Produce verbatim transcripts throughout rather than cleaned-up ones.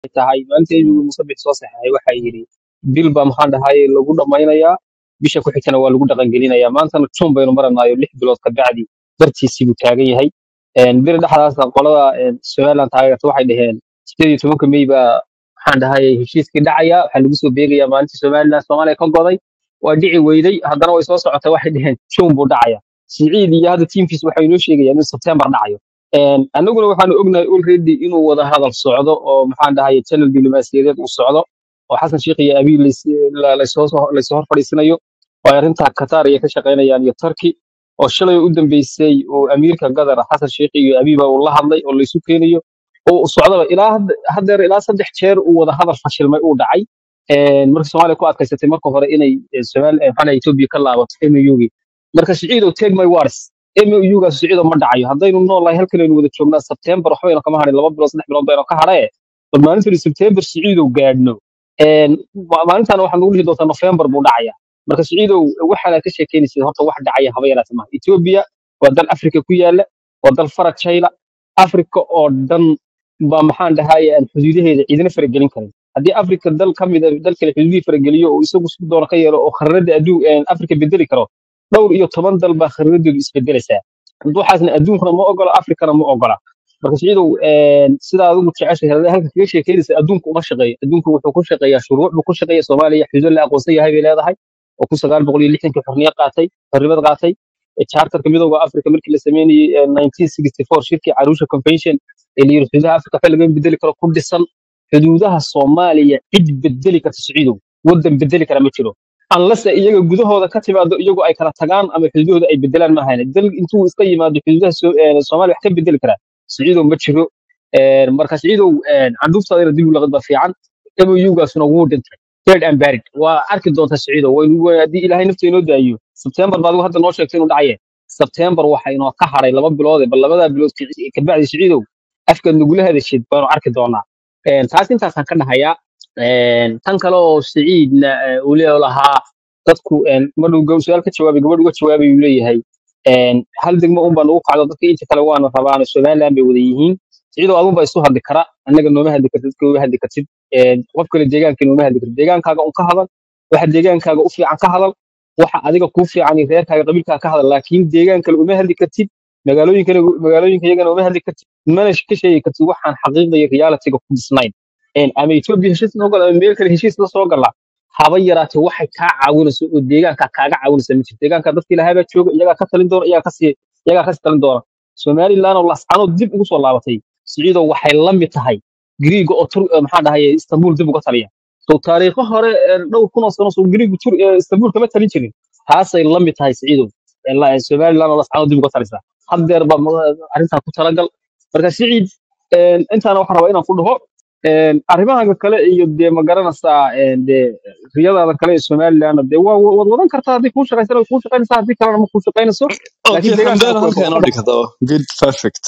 tahay maanta inuu musabix soo saxay waxa yiri bil ba maxaan dhahay lagu dhamaynayaa bisha ku xigtana waa lagu dhaqan gelinayaa maantana jun baynu maranayo lix bilood ka bacdi dartiisii buu taagan yahay een bir dhaxdaas qolada Soomaaliland taageerta waxay dhaheen sideed iyo tobanka May ba maxaan dhahay heshiiskii dhacaya waxa lagu soo beegayaa maalintii Soomaaliland Soomaaliya ka goday waa dhici weyday haddana way soo socotay waxay dhaheen jun buu dhacaya siciid iyo hada teamkiis waxay inoo sheegayaan in September dhacayo een anaguna waxaan ognahay already inuu wada hadal socdo oo maxaan dhahay channel diblomaasiyadeed uu socdo oo xasan sheekh iyo abiy la soo la soo hor fadhiisanayo oo arinta Qatar iyo ka shaqeynayaan iyo Turkey oo shalay u dambeysay oo amiirka Qatar xasan sheekh iyo abiy ba uu la hadlay oo la isu keenayo oo socdo ilaa hadda ilaa saddex jeer uu wada hadal fashilmay uu dhacay een marka Soomaaliya ku adkaysatay marka hore inay Soomaaliya waxaan Ethiopia ka laabato M O U marka siciid oo take my words M O U ga siciid ma dhacayo haddaynu noolahay halkan aynu wada joognaa September waxbayna kama harin laba bilood saddex bilood bayna ka haray bal maalintii September siciid oo gaadhno een maalintan waxaan ugu dhihi doontaa November buu dhacaya marka siciid waxa la ka sheekeynayay horta wax dhacaya haba yaraatay ma Ethiopia waa dal Afrika ku yaala waa dal faraq shayla Afrika oo dhan ba maxaan dhahay aan xuduudaheeda ciidana faragelin karin haddii Afrika dal kamid ah dal kale xuduudii farageliyo oo isagu si doona ka yeelo oo khariidada adduun Afrika bedeli karo dhowr iyo toban dal ba khariidadu isbedelaysaa waxaasna adduunkana ma ogola Afrikana ma ogola marka siciidow een sida adigu jeceshahay halka kaga sheekeynaysa adduunku uma shaqeeyo adduunku wuxuu ku shaqeeyaa shuruuc buu ku shaqeeyaa Soomaaliya xuduud la aqoonsan yahay bay leedahay oo ku sagaal boqol iyo lixdan xorniyad qaatay xorniyad qaatay charterka midowga Afrika markii la sameeyay nineteen sixty-four shirkii Arusha Convention ee la yiri xuduudaha Afrika waxa laga bedeli karo ku dhisan xuduudaha Soomaaliya cid bedeli karta siciidow wadan bedeli kara ma jiro unless iyaga gudahooda ka timaado iyagu ay kala tagaan ama xuduudooda ay bedelaan ma hayna dal intuu iska yimaado xuduudaha Soomaaliya wax ka bedeli kara siciidow ma jiro ee marka siciidow canduftadeena dib u laqad ba fiican M O U gaasuna wuu dhintay third and buried waa arki doonta siciidow way hadii Ilaahay nafteena oo daayo September baad hadda noo sheegtay inuu dhacayo September waxa inoo ka haray laba bilood bal labada bilood ka bacdi siciidow afka nugula hadashid baan arki doonaa een taas intaas aan ka dhahayaa een tan kale oo siciidna uu leeyahay dadku een maruu gow su'aal ka jawaabay gabadhu uga jawaabay uu leeyahay een hal degmo un baan ugu qacdo dadka inta kale waan rabaan Soomaaliland bay wada yihiin siciidow adigu ba isu hadli kara anaga nooma hadli kartid dadka uga hadli kartid een qof kale deegaanka nooma hadli kartid deegaankaaga uu ka hadal waxa deegaankaaga u fiican ka hadal waxa adiga ku fiican iyo reerkaaga qabiilkaaga ka hadal laakiin deegaanka uma hadli kartid magaalooyinka magaalooyinka iyagana uma hadli kartid mana ka sheegi kartid waxaan xaqiiqda iyo reality-ga ku disnayn een ama Ethiopia heshiis noo gala meel kale heshiis la soo gala haba yaraatay waxay ka caawinayso oo deegaanka kaaga caawinayso mid deegaanka dadka ilaahay jooga iyaga ka talin doona iyaga ka sii iyaga ka talin doona Soomaaliland oo lascano dib ugu soo laabatay siciidow waxay la mid tahay Greek oo maxaa dhahay Istanbul dib uga taliya soo taariikho hore dhowr kun oo sano soo Greek tur Istanbul kama talin jirin taasay la mid tahay siciidow ilaa Soomaaliland oo lascano dib uga talisa haddeer ba arinta ku talagal marka siciid intaana waxaan rabaa inaan ku dhaho een arrimaha kale iyo de ma garanaysaa een de riyadaada kale ee Soomaaliland de waa wad wadan kartaa hadii ku shaqeynayso ku shaqeynayso hadii kale ma ku shaqeynayso laakiin deegaanka halka inoo dhigto good perfect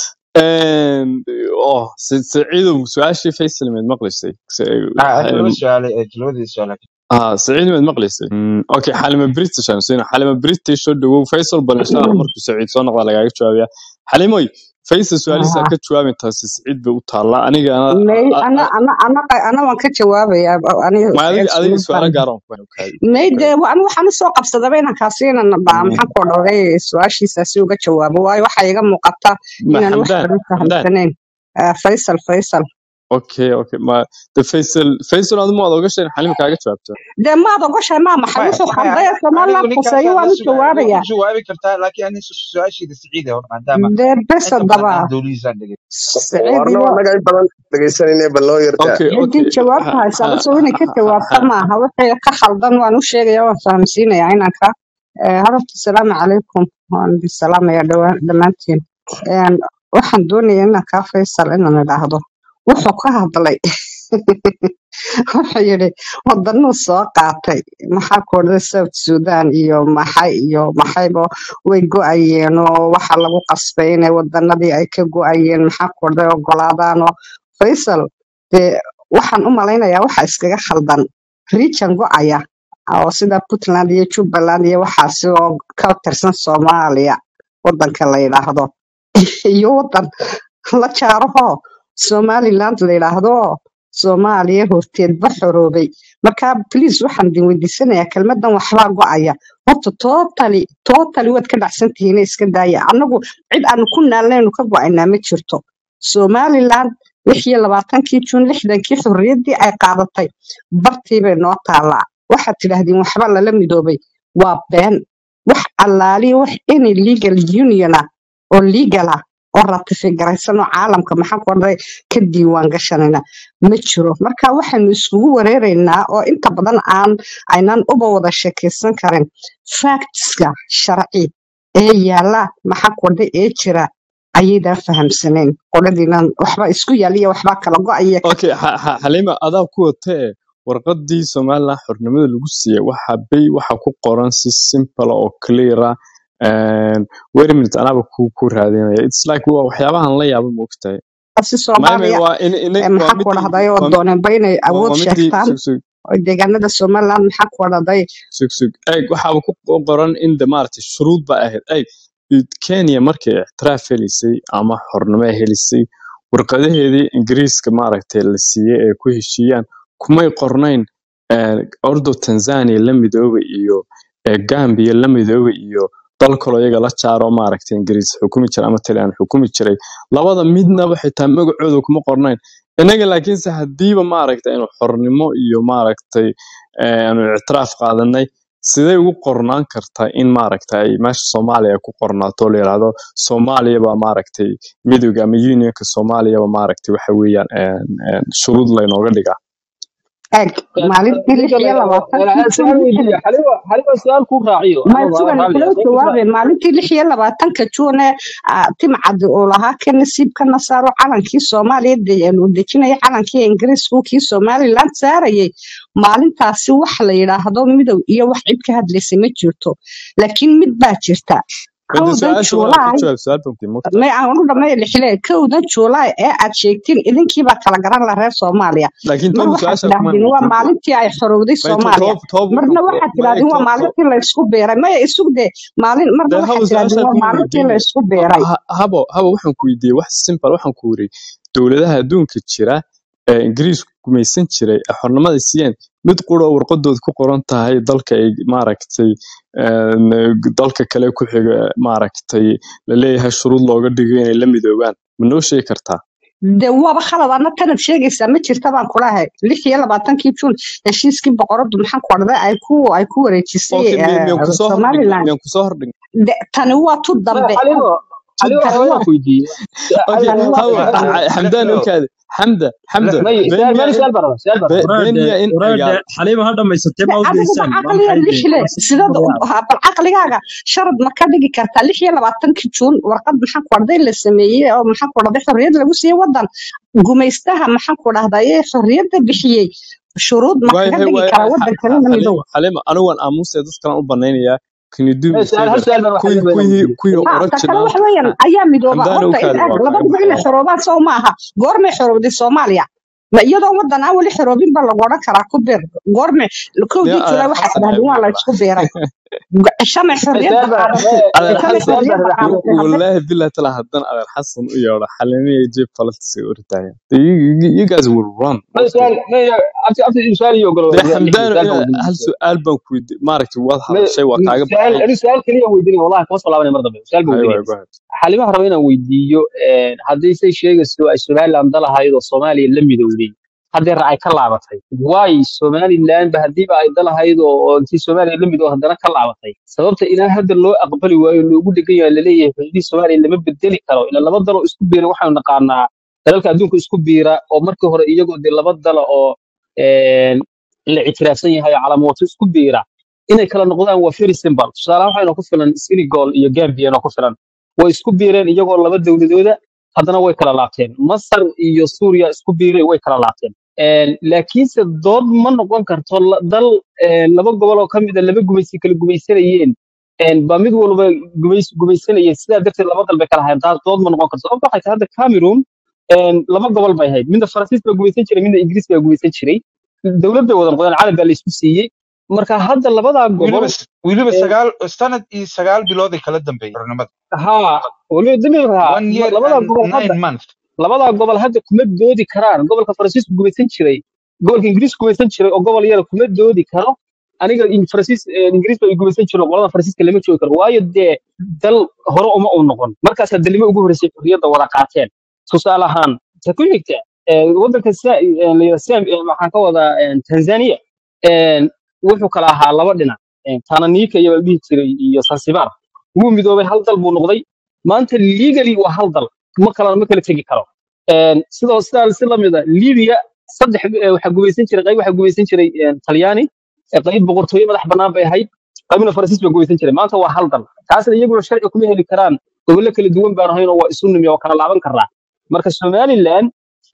and oh سعيد سؤاشي فيصل من مقلسي اه سعيد من مقلسي اوكي حالما بريتش انا سينا حالما بريتش شو دو فيصل بلشا مركو سعيد سو نقدا لغا جوابيا حليموي فيصل سؤاليسا ka jawaabin taas Siciid bay u taala aniga ana ana ana ana waan ka jawaabaya aniga adiga su'aal gaar ah ku kaaday meeyde waan waxaan soo qabsaday inaan ka siinana ba maxaan ku dhawray su'aashiisa si uga jawaabo waayo waxa iga muuqata inaan wax ka hadlayn Faisal Faisal okay okay ma the Faisal Faisal aad ma oga shan xalim kaaga jawaabto de ma oga shan ma maxay soo khalday Soomaaliland ku sayo waan jawaabaya jawaabi kartaa laakiin ani su'aashida Siciid ah maadaama de bes daba warna wanaga badan dhageysanayna baloo yarta okay okay jawaabta haysa soo inay ka jawaabta ma aha wixii ka khaldan waan u sheegayaa waan fahamsiinayaa inaan ka harafta salaamu calaykum waan bisalaamaya dhamaantiin een waxaan doonayaa inaan ka Faisal inaan idhaahdo wuxuu ka hadlay waxa yiri wadanu soo qaatay maxaa koodada South Sudan iyo maxay iyo maxaybo way go'ayeen oo waxa lagu qasbay inay wadanadii ay ka go'ayeen maxaa koodada ogolaadaan oo Faisal ee waxaan u maleynayaa waxa iskaga khaldan region go'aya oo sida Puntland iyo Jubaland iyo waxaas oo ka tirsan Soomaaliya wadanka la yiraahdo iyo wadan la jaaro Somaliland la yiraahdo Soomaaliya horteed ba xoroobay marka please waxaan idin weydiisanayaa kelmadan waxbaa go'aya horta totally totally waad ka dhacsantihiin iska daaya anagu cid aan ku naalnaynu ka go'aynaa ma jirto Somaliland wixii labaatankii June lixdankii xorriyaddii ay qaadatay bartii bay noo taalaa waxaad tidhaahdeen waxba lala midoobay waa been wax allaali wax any legal union ah oo legal ah oo ratifay garaysan oo caalamka maxaa ku orday ka diiwaan gashanayna ma jiro marka waxaanu isugu wareereynaa oo inta badan aan aynan uba wada sheekaysan karin factska sharci ee yaala maxaa ku orday ee jira ayaydan fahamsaneen qoladiinan waxba isku yaaliya waxba kala go'aya okay ha- ha- Halima adaa ku watee warqadii Soomaaliland xornimada lagu siiyay waxa bay waxa ku qoran si simple oo clear ah and wait a minute anaba ku ku raadinaya it's like waa waxyaabahan la yaabo moogtahay si maame Soomaaliya waa in in ee waa maxaa ku midii orday oo waa dooneen ba inay waa awood waa midii sheegtaan sug sug oo deegaanada Somaliland maxaa ku orday sug sug ay waxa ku qoran in the maartay shuruud ba ahayd ay Kenya markay ictiraaf helisay ama xornimo helisay warqadaheedii Ingiriiska maaragtay la siiyay ee ku heshiiyaan kumay qornayn ee ordo Tanzania la midoobay iyo ee Gambia la midoobay iyo dal kale iyaga la jaaro maaragtay Ingiriis xukumi jiray ama Talyaani xukumi jiray labada midna waxay taa magacooda kuma qornayn inaga laakiin se hadiiba maaragtay inuu xornimo iyo maaragtay ee aanu ictiraaf qaadanay sidee ugu qornaan kartaa in maaragtay meesha Soomaaliya ku qornaato la yiraahdo Soomaaliya ba maaragtay midowga ama unionka Soomaaliya ba maaragtay waxa weeyaan een een shuruud la inooga dhigaa eeg maalintii lix iyo labaatankii su'aal June weydiiyo xaliwa xaliwa su'aal ku raaciyo ma anoo sugan raalli kula ah soo jawaabeen maalintii lix iyo labaatanka June timcad oo lahaa ka nasiibka nasaaro calankii Soomaaliya ee uu dejinayay calankii Ingiriisku kii Somaliland saarayay maalintaasi wax la yiraahdo midow iyo wax cid ka hadlaysay ma jirto laakiin mid baa jirta wada kowdan su'aasha waa ku July jawaab su'aal baa moogtahay may aan u dhamay lixile kowdan July ee aad sheegtiin idinkii baa kala garan la reer Soomaaliya laakiin mar toob waxaad su'aasha kuma tidhaahdeen waa weydiin maalintii ay xorowday may Soomaaliya toob toob marna waxaan waxaad ku may tidhaahdeen waa toob maalintii la isku beeray maya isug de maalin marna de waxaad habo tidhaahdeen su'aasha waa kuma maalintii la weydiin isku beeray habo habo waxaan ku weydiiyay wax simple waxaan ku wiri dawladaha adduunka jira ee Ingiriisku gumaysan jiray ee xornimada siiyeen mid qura oo warqadooda ku qoran tahay dalka ay maaragtay een dalka kale ku xiga maaragtay la leeyahay shuruud looga dhigay inay la midoobaan ma noo sheegi kartaa de waaba khalad ana tanad sheegaysaa ma jirta baan kulahay lix iyo labaatankii June heshiiskii boqoradu maxaan ku orday ay ku ay ku wareejisay okay miyan ku soo hordhig Somaliland miyan ku soo hordhig De- tani waa tu dambe xaliwa tu xaliwa tani hawada waa ku weydiiyo okay tani waa hawo tu dambe xamdan لحلو okaade xamda xamda لحلو may been su'aal miya meel in su'aal baro su'aal baro be- been waraade miya in waraade agaal xaliima ha dhamaysatee ma adigu awdaysaan ma ma caqliga maxay lixle dee sidad warsiyaal bal caqligaaga sharad ma ka dhigi kartaa lix iyo labaatankii June warqad maxaan ku orday la sameeyay oo maxaan ku orday xorriyad lagu siiyay wadan gumaystaha maxaan ku dhahday ee xorriyadda bixiyay shuruud ma way kaga hay dhigi way kara wadan kale la midow xalima xalima anigu waan aamusay dadkan u banaynaya can you do me may a su'aal hal favor su'aal baro kuwii xaliwa kuwii weydiiyo kuwii ha ta kale original wax weeyaan ayaa midooba xamdan horta in okaade waa ag kaaga labadiba inay baxaya xoroobaan soo maaha goormay xorowday Soomaaliya ma iyadoo wadan aan wali xoroobin ba lagu oran karaa ku beer goormay nin kowdii July adeer waxaad xasan tidhaahdeen waa la ayuu isku beeray shamay may xorriyadda su'aal baro qaadatay adeer shamay xasan xorriyadda qaadatay hadday wallahi billahi tala hadan adeer xasan u yeero xalimiye jeeb faltis u ritaya you, you you guys will run may okay su'aal may abti abti su'aal iyo galo de lixle xamdan su'aal baan hal weydiiyo su'aal baan ku weydiiyay maaragtay waad may hadashay waa kaaga su'aal baxay ani su'aal kaliya weydiinay wallahi kama soo laabanay mar dambe su'aal baan hay way weydiinay go ahead xalimaha rabo inaan weydiiyo een haddii say sheegayso ay Somaliland dalahayd oo Soomaaliya la midowday haddii raacay ka laabatay way Somaliland ba hadiiba ay dalahayd oo oo intii Soomaaliya la midow haddana ka laabatay sababta ilaa hadda loo aqbali waayo loogu dhigan yahay la leeyahay xuduudii Soomaaliya lama bedeli karo ila laba dal oo isku biira waxaanu naqaanaa dalalka adduunka isku biira oo markii hore iyagoo de laba dal oo een la ictiraafsan yahay calaamooto isku biira inay kala noqdaan waa very simple tusaale waxayna ku filan Senegal iyo Gambia ku filan way isku biireen iyagoo laba dawladooda haddana way kala laabteen Masar iyo Suuriya isku biiray way kala laabteen een laakiinse dood ma noqon karto la- dal een laba gobol oo kamid ah laba gumaysi kala gumaysanayeen een ba mid walba gumays gumaysanayeen sidaa darteed laba dal bay kala hayeen taas dood ma noqon karto sababta waxay tahay hadda Cameroon een laba gobol bay ahayd midna Faransiis baa gumaysan jiray midna Ingiriis baa gumaysan jiray dawlad bay wada noqdeen caalam baa la isku siiyey marka hadda labadaa gobol weliba weliba een sagaal sanad iyo sagaal bilood ay kala dambeeyeen xornimada ها ولو دمي ها one year لبدا and gobol hadda nine months labada gobol hadda kuma doodi karaan gobolka faransiisku gumaysan jiray gobolka ingiriisku gumaysan jiray oo gobol yar kuma doodi karo aniga in faransiis ingiriisku ay gumaysan jiro qolada faransiiska lama joogi karo waayo dee dal hore uma uu noqon markaas dalimo ugu horeysay xorriyadda wada qaateen tusaale ahaan ta ku xigta waddanka sam waxaan ka wadaa Tanzania wuxuu kala ahaa laba dhinac Tanganyika iyo dhihi jiray iyo Zanzibar wuu midoobay hal dal buu noqday maanta legally waa hal dal ma kala ma kala tagi karo sidoo sidaa si la mid ah Libya saddex waxa gumaysan jiray qayb waxa gumaysan jiray Talyaani qayb boqortooyo madax banaan bay ahayd qaybna Faransiis bay gumaysan jiray maanta waa hal dal taasna iyaguna sharci kuma heli karaan gobollo kala duwan baan ahayn oo waa isu nimi oo kala laaban karaa marka Somaliland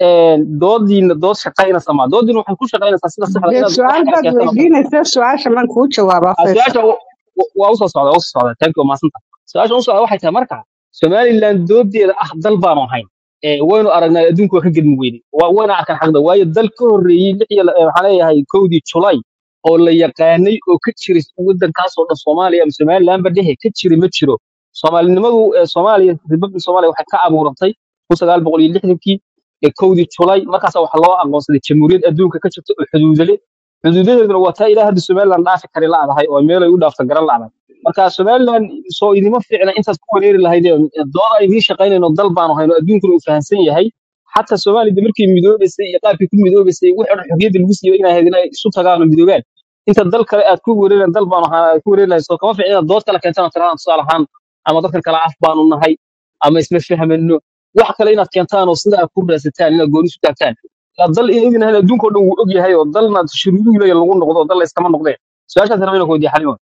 doodiina dood shaqayna sama doodiina waxay ku shaqaynaysaa sida saxda dee su-aal baad weydiinaysaa su-aasha man kuu jawaabaa Faisal su-aasha waa usoo socda usoo socda thank you maasanta su-aasha usoo socda waxay tahay marka Somaliland doodeeda ah dal baan ahayn waynu aragnaa adduunku waa ka gedmi weynay waana arkan xaqda waayo dal ka horreeyay waxaan leeyahay kowdii July oo la yaqaanay oo ka jiray waddankaas oo dhan Soomaaliya ama Somaliland ba dhehe ka jiray ma jiro Soomaalinimadu Soomaaliya Republic Soomaaliya waxay ka abuurantay kun sagaal boqol iyo lixdankii ee kowdii July markaas waxa loo aqoonsaday jamhuuriyad adduunka ka jirta oo xuduudale xuduudadeeduna waa taa ilaa hadda Somaliland dhaafi kari laadahay oo meel ay u dhaafta garan laadahay marka Somaliland soo idima fiicna intaas ku wareeri lahayd dood ay idin shaqaynayno dal baan hayno adduunkuna uu fahansan yahay hatta Soomaaliya markii midoobaysay iyo qaabkii ku midoobaysay waxa xorriyadda lagu siiyay inay hadina isu tagaan midoobaan inta dal kale aad ku wareereen dal baan ahaa ku wareeri lahayd soo kama fiicna dood kale keentaan tiraan tusaale ahaan ama dadkan kale af baanu nahay ama isma fahmayno wax kale inaad keentaan oo sida aad ku raasataan inaad gooni isu taagtaan dal idin hal adduunka oo dhan uu og yahay oo dalna shuruudu leeyahay lagu noqdo dal iskama noqdeen su'aashaas rabeyna ku weydiiyo Xalimo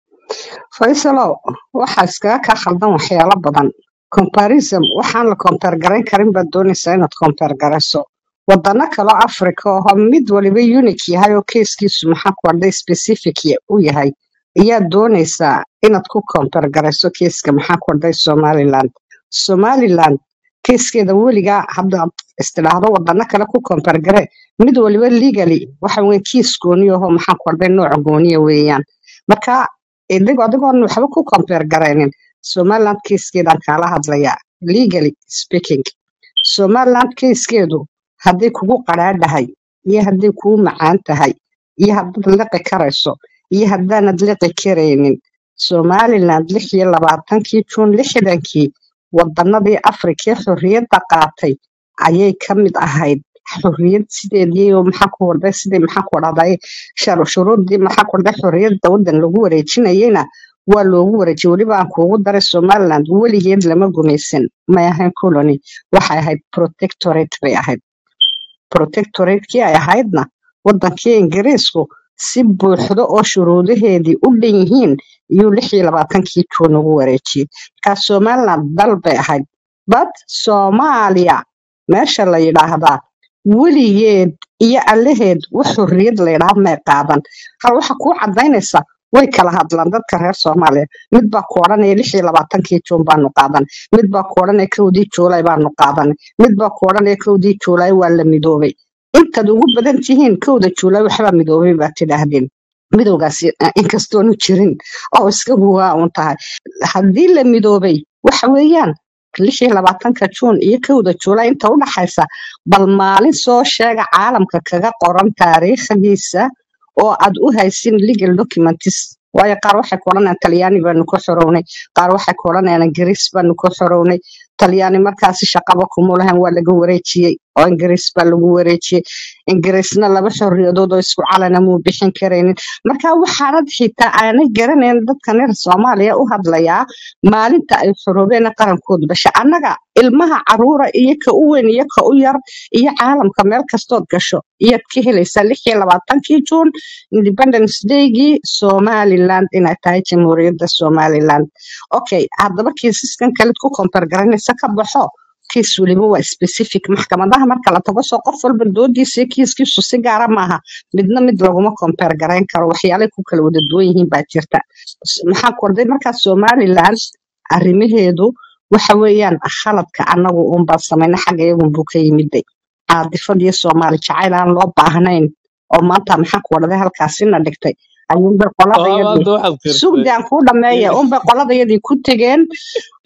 Faisal waxa iskaga ka khaldan waxyaalo badan comparison waxaan la compare garan karin baad doonaysaa inaad compare garayso wadana kale Afrika oo mid waliba unique yahay oo keeskiisu maxaa ku wada specific u yahay ayaa doonaysaa inaad ku compare garayso keeska maxaa ku wada Somaliland Somaliland keeskeeda weliga hadda istiraahdo wadana kale ku compare gare mid waliba legally waxa weyn kees gooni oo maxaa ku wada nooc gooni weeyaan marka idiga adigoon waxba ku compare garaynin Somaliland keeskeeda kala hadlaya legally speaking Somaliland keeskeedu haddii kugu qaraadhahay iyo haddii kugu macaan tahay iyo haddii liqi karayso iyo haddaanad liqi karaynin Somaliland lix iyo labaatankii June lixdankii wadanadii Afrika xorriyadda qaatay ayay ka mid ahayd xorriyad sideedii oo maxaa ku wada sidii maxaa ku wadaay shuruudii maxaa ku wada xorriyadda wadan lagu wareejinayna waa loogu wareejiyay waliba aan kuugu daray Somaliland weligeed lama gumaysan ma ahayn colony waxay ahayd protectorate bay ahayd protectorate-kii ay ahaydna wadankii Ingiriisku si buuxdo oo shuruudaheedii u dhan yihiin iyo lix iyo labaatankii June ugu wareejiyay ka Somaliland dal bay ahayd but Soomaaliya meesha la yiraahdaa weligeed iyo allaheed wax xorriyad la yiraahdo ma qaadan hal waxa ku cadaynaysa way kala hadlaan dadka reer Soomaaliya mid baa ku oranaya lix iyo labaatankii June baanu qaadan mid baa ku oranaya kowdii July baanu qaadan mid baa ku oranaya kowdii July waa la midoobay inta ugu badan tihiin kowda July waxba midoobay baa tidaahdeen midowgaasi inkastoo nu jirin oo iska huwa uun tahay haddii la midoobay waxa weeyaan lix iyo labaatanka June iyo kowda July inta u dhaxaysa bal maalin soo sheega caalamka kaga qoran taariikhdiisa oo aad u haysin legal documents waayo qaar waxay ku oranayaan Talyaani baanu ku xorownay qaar waxay ku oranayaan Ingiriis baanu ku xorownay Talyaani markaas shaqaba kuma lahayn waa laga wareejiyay oo Ingiriis baa lagu wareejiyay Ingiriisna laba xorriyadood oo isku calana muu bixin kareenin marka waxaanad xitaa aanay garanayn dadka reer Soomaaliya u hadlayaa maalinta ay xoroobeen qarankooda basha annaga ilmaha caruura iyo ka u weyn iyo ka u yar iyo caalamka meel kastood gasho iyo ka helaysa lix iyo labaatankii June Independence Day-gii Somaliland inay tahay jamhuuriyadda Somaliland okay haddaba kiisaskan kale ku compare garanaysa ka baxo kiis waliba waa specific maxkamadaha marka la tago soo qof walba doodiisa kiiskiisu si gaar ah maaha midna mid laguma compare garayn karo waxyaalo ku kala wada duwan yihiin baa jirta maxaa korday marka Somaliland arrimaheedu waxa weeyaan khaladka anagu uun baa sameeyna xagga iyagu buu ka yimiday caadifadii Soomaali jacayl aan loo baahnayn oo maanta maxaa ku wada halkaasina dhigtay ayuun bay qoladayadii sugdaan ku dhameeyay uun bay qoladayadii ku tageen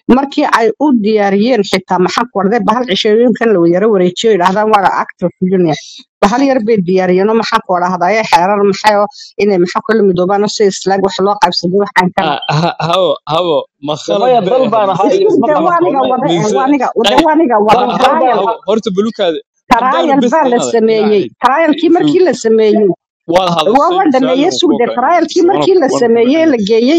markii ay u diyaariyeen xitaa maxaa ku warday bahal cishooyinkan la yara wareejiyo yiraahdaan waa active junior bahal yar bay diyaariyeen oo maxaa ku warahday xeerar maxay inay maxaa kala midoobaan si islaag wax loo qaybsado waxaan kan hawo hawo ma maya khalad dal baan ahaa iyo isma dawaaniga qaban wada mise dawaaniga dawaaniga wada dal trial baan ahaa horta bulukaada trial haddaanu bes baa la inaada sameeyay ilaahay trialkii sug markii la sameeyay waad waa hadashay waa dhameeyay su-aalna sugde kuwa trialkii wana markii la wana sameeyay la kumacinaya geeyay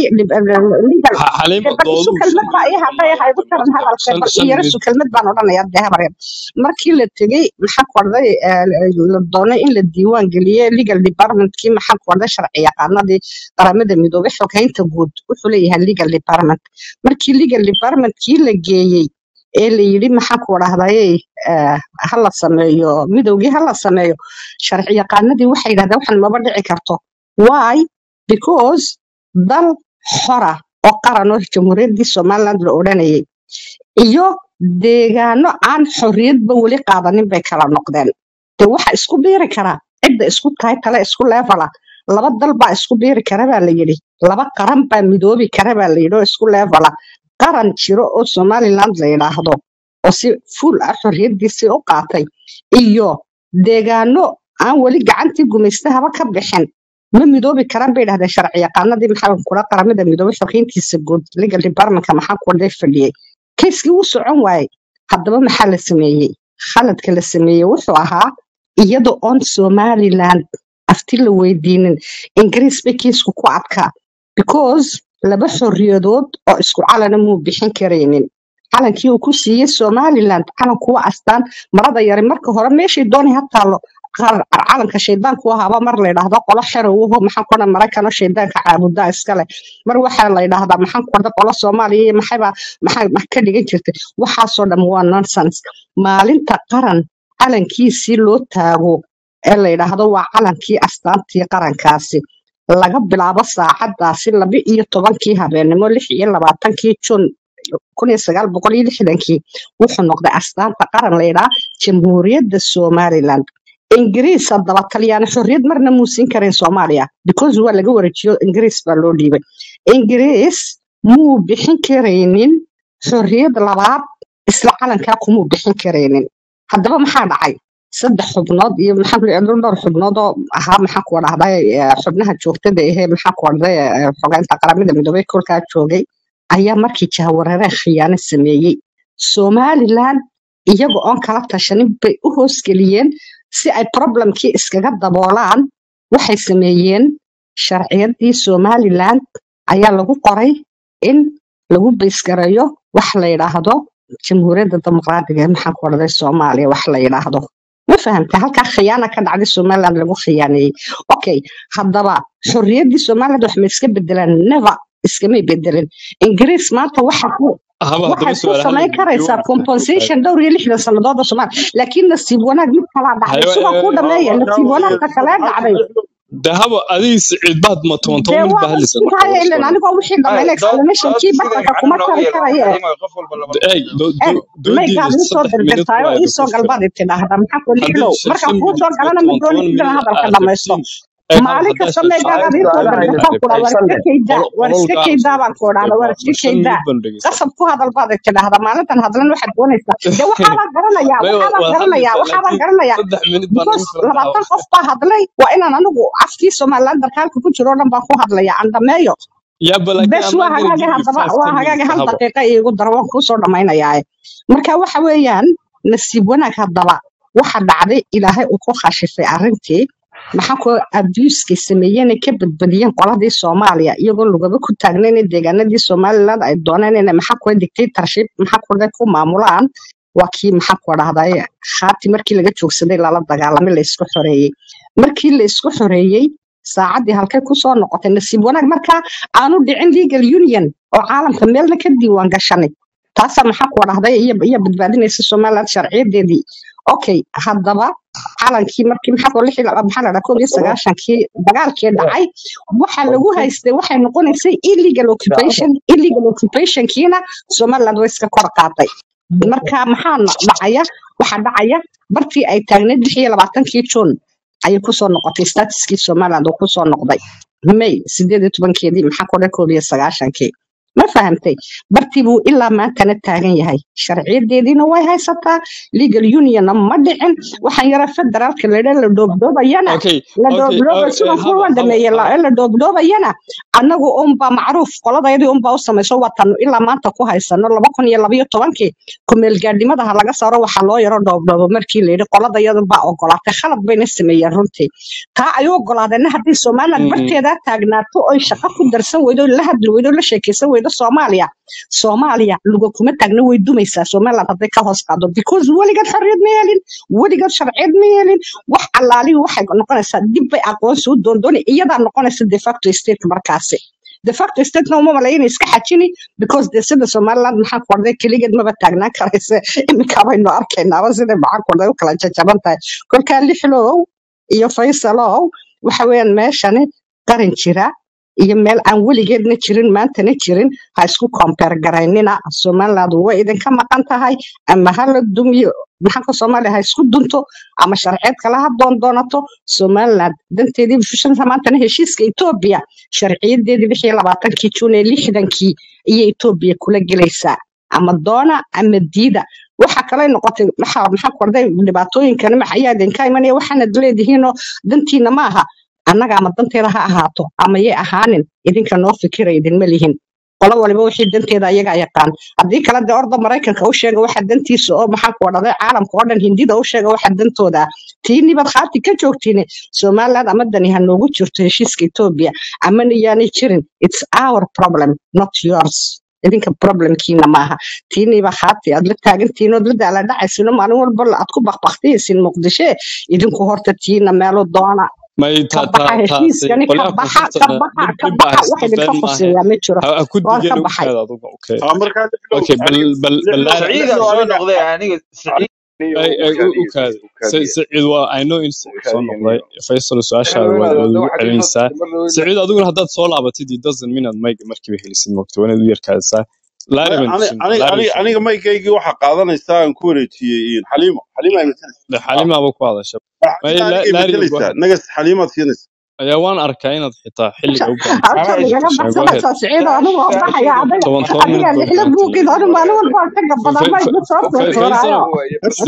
legal xaliimo bal isu doodu kelmad shan baa ii minute hadhay baa hay u taran marka hadalka shan bal shan iyara minute su kelmad baan odhanayaa dee habar markii la tegay maxaa ku warday la doonay in la diiwaan geliyay legal departmentkii maxaa ku warday sharci yaqaanadii qaramada midoobay xoghaynta guud wuxuu leeyahay legal department markii legal departmentkii la geeyay ee la yiri maxaa ku warahday ha la sameeyo midowgii ha la sameeyo sharci yaqaanadii waxay yiraahdeen waxan maba dhici karto why because dal xora oo qaran oo jamhuuriyadda Soomaaliland la oranayay iyo deegaano aan xorriyadba wali qaadanin bay kala noqdeen de waxa isku biiri kara cidda isku tahay tale isku level laba dal baa isku biiri kara baa la yiri laba qaran baa midoobi kara baa la yiri oo isku level qaran jiro oo Soomaaliland la yiraahdo oo si full ah xorriyadiisa u qaatay iyo deegaano aan wali gacantii gumaystahaba ka bixin ma midoobi karaan bay dhahdeen sharci yaqaanadii maxaa kula qaramada midoobay shaqeyntiisa guud legal departmentka maxaa ku waday fadhiyay kayskii uu socon waayay haddaba maxaa la sameeyay khaladka la sameeyay wuxuu ahaa iyadoo on Somaliland afti la weydiinin Ingiriis bay kiisku ku adkaa because laba xorriyadood oo isku calana muu bixin kareenin calankii uu ku siiyay Somaliland calan kuwa astaan marada yar marka hore meeshii doonay ha taalo calanka shaydaanku ahaaba mar la yiraahdo qolo xero uu maxaa kuna Mareykan shaydaanka caabuda iskale mar waxa la yiraahdaa maxaa ku warda qolo Soomaaliya maxayba maxay wax ka dhigan jirtay waxa soo dham waa nonsense maalinta qaran calankiisii loo taago ee la yiraahdo waa calankii astaantii qarankaasi laga bilaabo saacadaasi laba iyo tobankii habeenimo lix iyo labaatankii June kun iyo sagaal boqol iyo lixdankii wuxuu noqday astaanta qaran la yiraahdo jamhuuriyadda Soomaaliland Ingiriis haddaba Talyaani xorriyad marna muusin kareen Soomaaliya because waa laga wareejiyo Ingiriis baa loo dhiibay Ingiriis muu bixin kareenin xorriyad labaad isla calanka kuma bixin kareenin haddaba maxaa dhacay saddex xubnood iyo maxaa ku leeyahay dhowr xubnood oo ahaa maxaa ku wadahday xubnaha joogtada ah maxaa ku wadahday xogaynta qaramada midoobay kulka joogay ayaa markii jahwareer khiyaano sameeyay Somaliland iyaga oo kala tashanin bay u hoos geliyeen si ay problemkii iskaga daboolaan waxay sameeyeen sharciyadii Somaliland ayaa lagu qoray in lagu beesgareeyo wax la yiraahdo jamhuuriyadda dimuqraadiga ee maxaa ku warday Soomaaliya wax la yiraahdo ma fahamta halka khiyaano ka dhacday Somaliland lagu khiyaanay okay haddaba xorriyadii Somaliland wax ma iska bedelaan never iskama bedelan Ingiriis maanta waxa ku haba hadaba waxay ku su'aal hal samayn karaysaa compensation dhowr iyo lixdan sanadood oo Soomaali laakiin nasiib wanaag mid kala dhacday hayo suba ku dhameeyay nasiib wanaag ka kala dhacday dahabo adii siciid baad ma toban dee toban minute waa baa hadlaysa iska haya ilan anigoo wixii dhameeyay explanation kii sida barka macno kuma looga tari yeelo karaya xalimo qof walba laba ay laba eh doodiida maygaad ii soo saddex minute dirdirtaayo baa ii soo ku galbaad filan itidhaahda maxaa ku haddii lixlow shan marka shan kuu soo minute iyo galana ma toban doonaysid toban inaan minute hadalka aad dhamaysto rabtiin ay hal maalin haddaa kasta shan maygaagaad shan ii soo su'aalaha dirdirtaa ku dhaa war iska Sunday kaydaa war iska qololka kaydaa aamusan baan ku dhahda war ma iska shan kaydaa minute baan dhegeysan qasab ku hadal baad itidhaahda maalintan hadlan waxaad doonaysaa dee waxaabaan garanayaa may waxaabaan waad garanayaa hadlaysaa waxaabaan laakiin garanayaa saddex minute baan because ugu filan dahabo labaatan qof baa hadlay waa inaan anigu afkii Somaliland dalkaalka ku jiro oo dhan baan ku hadlayaa aan dhameeyo yeah but like bes I'm waa not gonna hagaaga give you haddaba five waa ten hagaaga minutes hal dahabo daqiiqa iigu daro waan kuu soo dhamaynayaa marka waxa weeyaan nasiib wanaag haddaba waxa dhacday ilaahay uu ku khashifay arrintii maxaa ku abuse-kay sameeyeen ka badbadiyeen qoladii Soomaaliya iyagoo lugaba ku taagnayn deegaanadii Somaliland ay dooneen in maxaa ku dictatorship maxaa ku ku maamulaan waa kii maxaa ku dhahday khaati markii laga joogsaday lala dagaalamay la isku xoreeyay markii la isku xoreeyay saacadii halkay ku soo noqotay nasiib wanaag marka aanu dhicin legal union oo caalamka meelna ka diiwaan gashanay taas maxaa ku dhahday iyo iyo badbaadinaysa Somaliland sharciyadeedii okay haddaba calankii markii maxaa ku lixii laba maxaa la koob iyo sagaashan kii dagaalkii dhacay waxa lagu haystay waxay noqonaysay illegal occupation illegal occupation kiina Somaliland way iska kor qaaday marka maxaa dhacaya waxa dhacaya bartii ay taagneed lix iyo labaatankii June ayay ku soo noqotay statuskii Somaliland oo ku soo noqday May sideed iyo tobankeedii maxaa ku koob iyo sagaashan kii ma fahantay bartii buu ilaa maantana taagan yahay sharciyadeediina way haysataa legal unionna ma dhicin waxaan yara federaalka la la dhoobdhoobayana okay la okay dhoobdhooba uh, sugan uh, kuwa haba haba dhameeye haba la dhoobdhoobayana annagu unbaa macruuf qoladayadii unbaa u samayso watanu ilaa maanta ku haysano laba kun iyo labaiyo tobankii kumeelgaadhimadaha laga saaro waxaa loo yaro dhoobdhoobo markii la yidhi qoladayadu baa ogolaatay khalad bayna sameeyeen runtii taa ay u ogolaadeenna haddii somaliland mm barteedaa taagnaato oy shaqo ku darsan weydo la hadli weydo la sheekaysan weydo soomaaliya soomaaliya luga kuma taagna way dumaysaa somaliland hadday ka hoos qaado because weligeed xorriyad ma yeelin weligeed sharciyad ma yeelin wax allaalihi waxay noqonaysaa dib bay aqoonsi u doondooni iyadaa noqonaysa de facto state markaasi de facto statena uma malayna iska xajini because de sida somaliland maxaa ku orday keligeed maba taagnaan karaysa iminka baynu arkaynaaba sida maxaa ku orday u kala jajaban tahay kolkaa lixlow iyo faysalow waxa weeyaan meeshani qaran jira iyo meel aan weligeedna jirin maantana jirin ha isku compare garaynina somaliland way idinka maqan tahay ama ha la dumiyo maxaa soomaaliya ha isku dunto ama sharciyeed kale ha doon doonato somaliland danteedii bishanta maantana heshiiska etoobiya sharciyadeedii lix iyo labaatankii juun ee lixdankii iyo etoobiya kula gelaysaa ama doona ama diida waxa kale noqotay maxaa maxaa korday dhibaatooyinkani ma ayaa idinka imanaya waxaanad leedihiinoo dantiina ma aha annaga ama danteeda ha ahaato ama yay ahaanin idinka noo fikira idinma lihin qolo waliba wixii danteeda ayaga yaqaan haddii kale de orda maraykanka u sheega waxa dantiisa oo maxaa ku odhaday caalamka oo dhan hindida u sheega waxa dantooda tiinibad khaati ka joogtiine somaliland ama dani ha noogu jirto heshiiska etoobiya ama yaanay jirin it's our problem not yours idinka problemkiina maaha tiiniba khaati aad la taagantihiin ood la daala dhacaysino maalin walba aad ku bakbaktiyaysin muqdishe idinku horta tiina meelo doona may ta ka ta baxa taasi heshiiskani ka qolyaha baxa ka koonfurta baxa dhib ka dhib baa baxa wax haysta idinka been maahe khuseeyaa ma jiro ha ha ku waan ka digeen u baxay kaada aduga okay ها markaa lixlow okay bal aniga bal bal lixlow laari سعيد lixlow سو aniga نقضي يعني سعيد aniga ay ay u u ukaadiye kaada sa- ukaadiye saciid waa I know in saciid soo ukaadiye noqday niyo faysal su'aashaada lixlow waad inaad waad hadda ugu waxaad celinaysaa ii soo mar saciid adiguna haddaad soo laabatid it doesn't mean aad mayga markiiba helisid mogto waa inaad u yarkaadisaa laari baan aniga sugnaa aniga laari aniga sugnaa aniga maygaygii waxaa qaadanaysaa aan ku wareejiyey xaliimo xaliimo ay matalaysaa de xalimaaba ku hadasha may xaliimo la- anigay laariga go matalaysaa ahead nagas xaliimaad siinaysaa ayaa waan arkaa inaad xitaa xilliga u baahan tahay halka انا inaad igaga gashaa go ahead baxsanaysaa siciid anigu waa baxaya سؤال adiga toban وحنا toban adiga minute baa u lixla baahan tahay buuqid anigu maalin walba aan ka gabada Fa- ma fa- igu soo fa- tuurtuuraayo faysal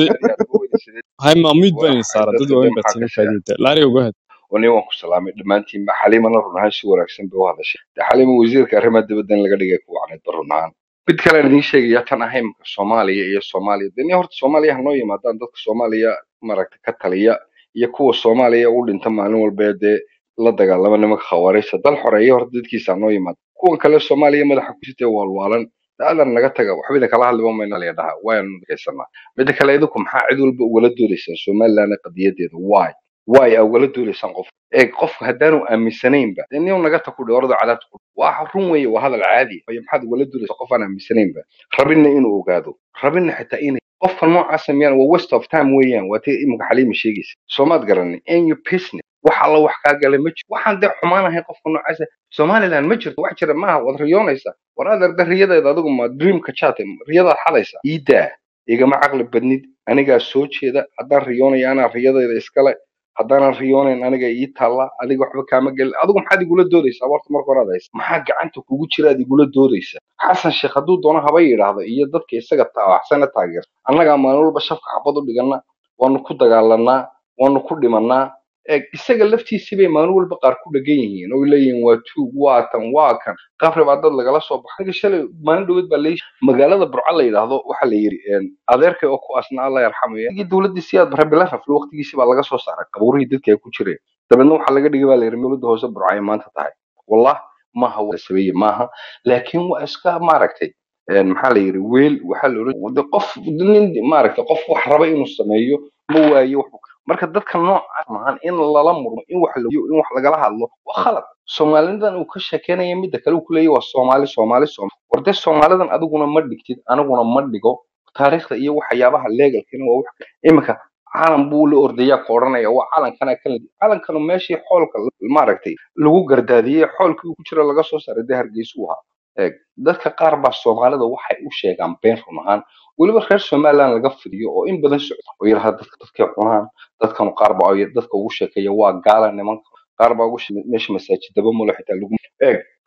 hay ma mid bani saara dad waaweyn baa tiina kaadiida laariga go ahead وني وان كسلامي دمانتي ما حليمة نرنها شي wanaagsan bay u hadashay de xaliima wasiirka arrimaha dibadda in laga dhigay ku wacnay barunaan mid kale aan idiin sheegaya tan ahay imka Soomaaliya iyo Soomaaliya dani horta Soomaaliya hanoo yimaadaan dadka Soomaaliya maragta ka taliya iyo kuwa Soomaaliya u dhinta maalin walba dee la dagaalama nimanka khawaariista dal xoreeyo horta dadkiisa hanoo yimaad kuwan kale Soomaaliya madaxa ku sitay walwaalan daadan naga taga waxba idin kala hadliba mayna leedahay waan dhageysanaa mid kale idinku maxaa cid walba wala dooraysaa Soomaaliland qadiyadeeda why واي أول دول يسنقف إيه قف هدانو أمسنين بقى لأن يوم نجت كل أرض على كل واحد رومي وهذا العادي فيوم حد ولد دول يسقف أنا أمسنين بقى ربنا إنه وجاده ربنا حتى إنه قف النوع عسم يعني ووست أوف تايم ويان وتي إمك حليم شيء سومات قرني إن يو بيسني وحلا وحكا قال مش واحد ده حمانة هي قف النوع عسم سومالي لان مجر وحشر معه وضريون يسا ورا ده رياضة إذا دوم ما دريم كشاتم رياضة حلا يسا إيدا يا جماعة أغلب بدني أنا قاعد سوتش هذا هذا ريون أنا رياضة إذا إسكال haddana riyoonen aniga ii taalla adiga waxba kaama gelin adigu maxaad igula doodaysaa warta marka hore adaysa maxaa gacanta kugu jira aad igula doodaysaa xasan sheekh hadduu doono haba yidhaahdo iyo dadka isaga taawaxsana taageer annagaa maalin walba shafka xabad u dhigana waanu ku dagaalanaa waanu ku dhimanaa isaga laftiisii bay maalin walba qaar ku dhagan yihiin oo leeyihiin waa tuug waa tan waa kan qabri baa dad lagala soo baxay aniga shalay maalin dhaweed baa leeyahay magaalada burco la yidhaahdo waxaa la yidhi adeerkay oo ku asna alla yarxamayo igi dowladii siyaad barabila rafli waqtigiisii baa laga soo saaray qabuurihii dadka ay ku jireen dabeedna waxaa laga dhigay baa la yidhi dowladda hoose burco ay maanta tahay wallah maaha waa sabeeye maaha laakiin waa iska maaragtay maxaa la yidhi weel waxaa la oran qof nin maaragtay qof wax raba inuu sameeyo ma waayo marka dadka noocaas maahan in lala murmo in wax la in wax lagala hadlo waa khalad Soomaalidan uu ka sheekeynaya midda kale uu ku leeyahay waa Soomaali Soomaali Soomaali warda Soomaalidan adiguna ma dhigtid aniguna ma dhigo taariikhda iyo waxyaabaha legalkina waa wax imika caalam buu la ordaya ka oranaya waa calankana kale calankana meeshii xoolka maaragtay lagu gardaadiyay xoolkii ku jira laga soo saaray Hargeysa waa ee dadka qaar baa Soomaalida waxay u sheegaan been run ahaan waliba reer Soomaaliland laga fidiyo oo in badan socdo oo yiraahdo dadka dadka cunaan dadkan qaar baa ay dadka ugu sheekeeya waa gaala niman qaar baa ugu meesha masaajidaba mula xitaa lagu eeg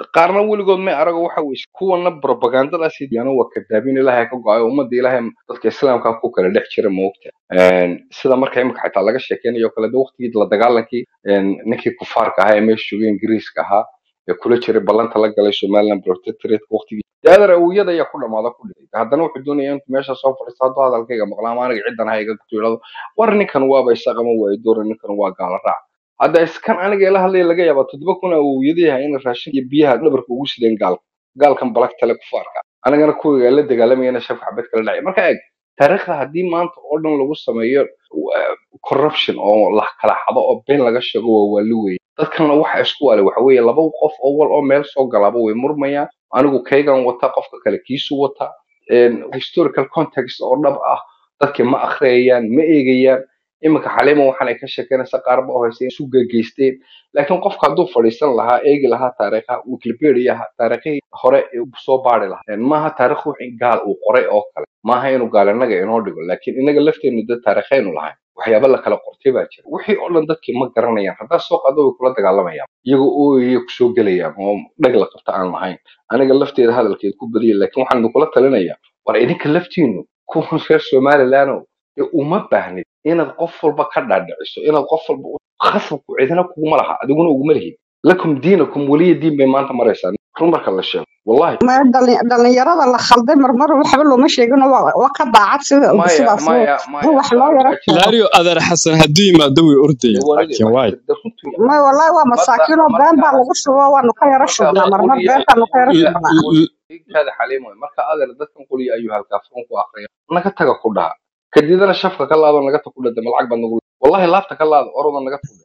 qaarna weligood may arago waxa weeye kuwana propagandadaas iyana waa kadaabin ilaahay ka go'ay ummadda ilaahay dadka islaamka ku kala dhex jira moogta een sida marka imika xitaa laga sheekeynayo kala waqtigii la dagaalankii een ninkii kufaarka ahaa ee meesha joogay ingiriiska ahaa ee kula jiray ballanta la galay Somaliland Protectorate waqtigii daadar awiyada ayaa ku dhamaada ku dhigay haddana wuxuu doonayaa inuu meesha soo fadhiisto hadduu hadalkayga maqlaan aniga ciidan hayga ku yiraahdo war ninkan waaba isaqama waa dooran ninkan waa gaala raac hadda iskan aniga ila hadlay laga yaabo toddoba kun oo awiyadaha in raashin iyo biyaha dhabarka ugu sideen gaal gaalkan balak tale kufaarka anigana kuwiga la dagaalamayna shaf xabad kala dhacay marka eeg taariikhda haddii maanta oo dhan lagu sameeyo corruption oo la kala xado oo been laga sheego waa wali weey dadkana waxa isku wale waxa weeye laba qof oo wal oo meel soo galaba way murmayaan anigu kaygan wata qofka kale kiisu wata een historical context oo dhab ah dadka ma akhriyayaan ma eegayaan imika xalimo waxaan ay ka sheekeynaysaa qaarba oo haysan isu gegeysteen laakiin qofka hadduu fadhiisan lahaa eegi lahaa taariikha Wikipedia taariikhii hore ee soo baari lahaa maaha taariikh wixii gaal uu qoray oo kale maaha inuu gaalanaga inoo dhigo laakiin inaga lafteenu dad taariikhaynu lahayn waxyaabo la kala qortay baa jira wixii oo dhan dadkii ma garanayaan haddaa soo qaado way kula dagaalamayaan iyagoo ooyaya ku soo gelayaan oo dhag la qabta aan lahayn aniga lafteeda hadalkeed ku badiyay laakiin waxaan kula talinayaa war idinka laftiinu kuwa reer Somaliland uma baahnid inaad qof walba ka dhaadhiciso inaad qof walba khasabku cidina kuuma laha adiguna uguma lihid lakum diinakum waliya diin bay maanta maraysaan run marka la sheego wallahi ma dhalinyarada la khalday marmar waxba looma sheegin waa ka daacad sida sidaas wax loo yara laario adar xasan haddii yimaado way ordaya laakiin waay ma wallahi waa masaakiin oo been baa lagu shubo waanu ka yara shubnaa marmar beentaanu ka yara shubnaa هذا حليم marka adeer dadkan qoliyo ayuu halkaas ku aqriyo naga taga ku dhaha kadidana shafka ka laado naga taga ku dhada malacag bad nagu wallahi laafta ka laado orodan naga taga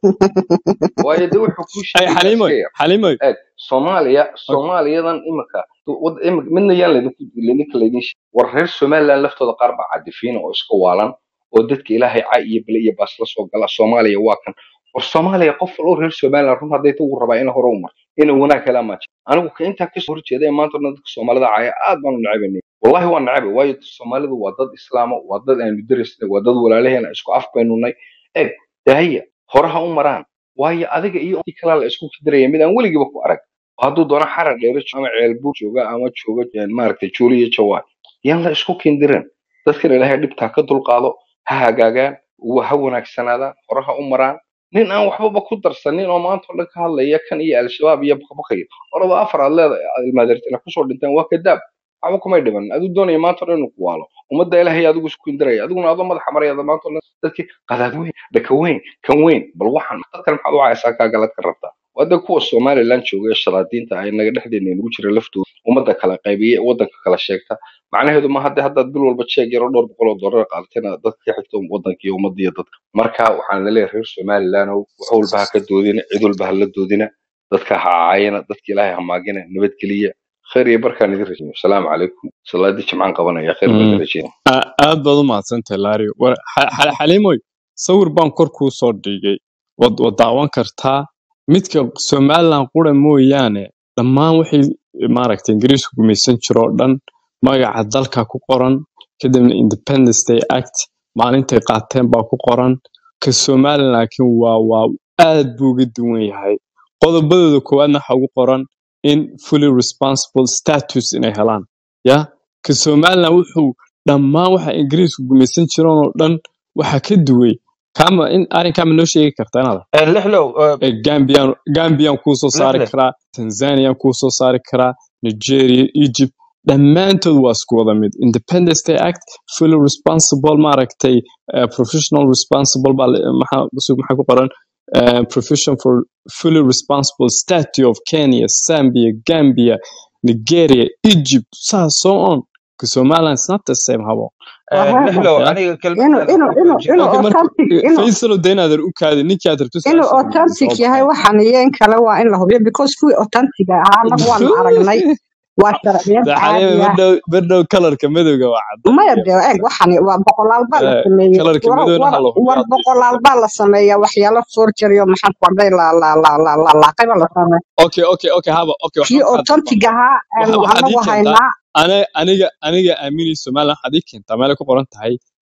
waayo dad wuxuu ku sheegay xalimo xalimo Soomaaliya Soomaaliyadan imika midna yaan leedin leedin war reer Somaliland laftooda qaar baa cadifiin oo isku waalan oo dadka ilaahay cay iyo bal iyo bas la soo gala Soomaaliya waa kan war Soomaaliya qof oo reer Somaliland run haday uu rabaa in hore u mar in wanaag kala ma anigu ka inta ka soo horjeeday maanta dadka Soomaalida cay aad baan u nacaybnay wallahi waan nacay waayo Soomaalidu waa dad islaamo waa dad aan darisnay waa dad walaalaheena isku af baynunay eeg dahiya horaha u maraan waayo adiga iyo intii kala la isku kidrayay mid aan waligiiba ku arag hadduu doono xarar dheer ama ceel buu jooga ama jooga maartay juuliyo jawaad yaan la isku kindiran dadka ilaahay dhibta ka dulqaado ha hagaagaan waxa wanaagsanaada horaha u maraan nin aan waxba ku darsanin oo maanta dhan ka hadlaya kan iyo al-shabaab iyo baqbaqay orada afar aad leedahay ilmaadirtina ku soo dhintaan waa kadaab waxba kuma dhiman adu doonay maanta dhan ku waalo umada ilaahay adigu isku indiraya adiguna aad madax marayada maanta dhan dadki qadaad weyn dhaka weyn kan weyn bal waxan dadkan maxaad u caaysaa ka galad ka rabtaa wada kuwa Somaliland jooga sharaadiinta ay naga dhexdeena ugu jira laftooda umada kala qaybiyay wadanka kala sheegta macnaheedu ma hadda hadda bil walba check yar dhowr boqol oo dollar qaadtayna dadka xigta wadanka iyo umada iyo dadka marka waxaan leeyahay reer Somaliland wax walba ka doodina cid walba la doodina dadka haayana dadka ilaahay hamaagina nabad geliya خير يبارك نذير السلام عليكم صلاة جمعان قبنا يا خير بدرجين aad baad u mahadsantahay laario xalimoy sawir baan kor kuu soo dhigay wad daawan kartaa midka Somaliland qura mooyaane dhammaan wixii maaragtay Ingiriisku gumaysan jiro dhan magaca dalka ku qoran kadibna Independence Day Act maalintay qaateen baa ku qoran ka Somaliland laakiin waa waa aad buu uga duwan yahay qodobadooda koowaadna waxa ugu qoran in fully responsible status inay helaan ya ka Somaliland wuxuu dhammaan waxa Ingiriisku gumaysan jiro oo dhan waxa ka duway kama in arrinka ma noo sheegi kartaa inaad lixlow Gambia Gambia ku soo saari kara Tanzania ku soo saari kara Nigeria Egypt dhammaantood waa isku wada mid Independence Day Act fully responsible maaragtay professional responsible baa maxaa maxaa ku qoran Uh, provision for fully responsible statute of Kenya, Zambia, Gambia, Nigeria, Egypt, so on. Because Somaliland is not the same. How? lixlow aniga inuu inuu inuu inuu authentic inuu Faisal Deenader u kaadi ninka aad rabto inuu authentic yahay waxaan yeen kale waa in la hubiyo because kuwii authentic ah anagu waan aragnay waa sharciyad caadi ah badhow badhow colorka madowga waa cad maya dee eeg waxaan waa boqolaal baa la sameeyay colorka madowna halo war boqolaal baa la sameeyaa waxyaalo forgery oo maxaa ku dhacay la la la la la la qayb la sameeyay okay okay okay haba okay kii authentic ah anagu haynaa ana aniga aniga aamini Somaliland hadii keenta meel ku qoran tahay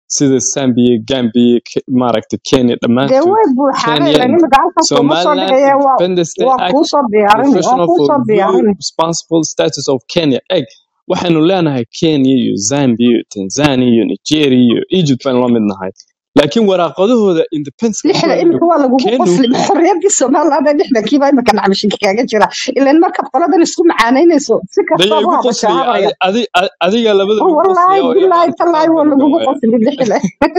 sida Zambia Gambia Ke- maaragtay Kenya dee dhammaantood way buuxaanay Kenya lani magaalkan kuma soo Somaliland dhigaya waa Independence Day waa Act kuu soo diyaarini waa professional kuu for soo good diyaarini responsible status of Kenya egg waxaynu leenahay Kenya iyo Zambia iyo Tanzania iyo Nigeria iyo Egypt baan la mid nahay laakiin waraaqadahooda independence lixda marka la imika dhigo waa lagugu Kenya qosli xorriyadii Soomaaliland ee lixdankii baa imika nacmashinka kaga jira ilaan markaad qoladan isku macaanaynayso si daya kastaba igu hadashaa qoslaya habarya adi adi- adiga labada igu wallaahi qoslaya oo ila billaahi maaragtay tallaahi waa qaabkan u lagugu galaya qosli lixda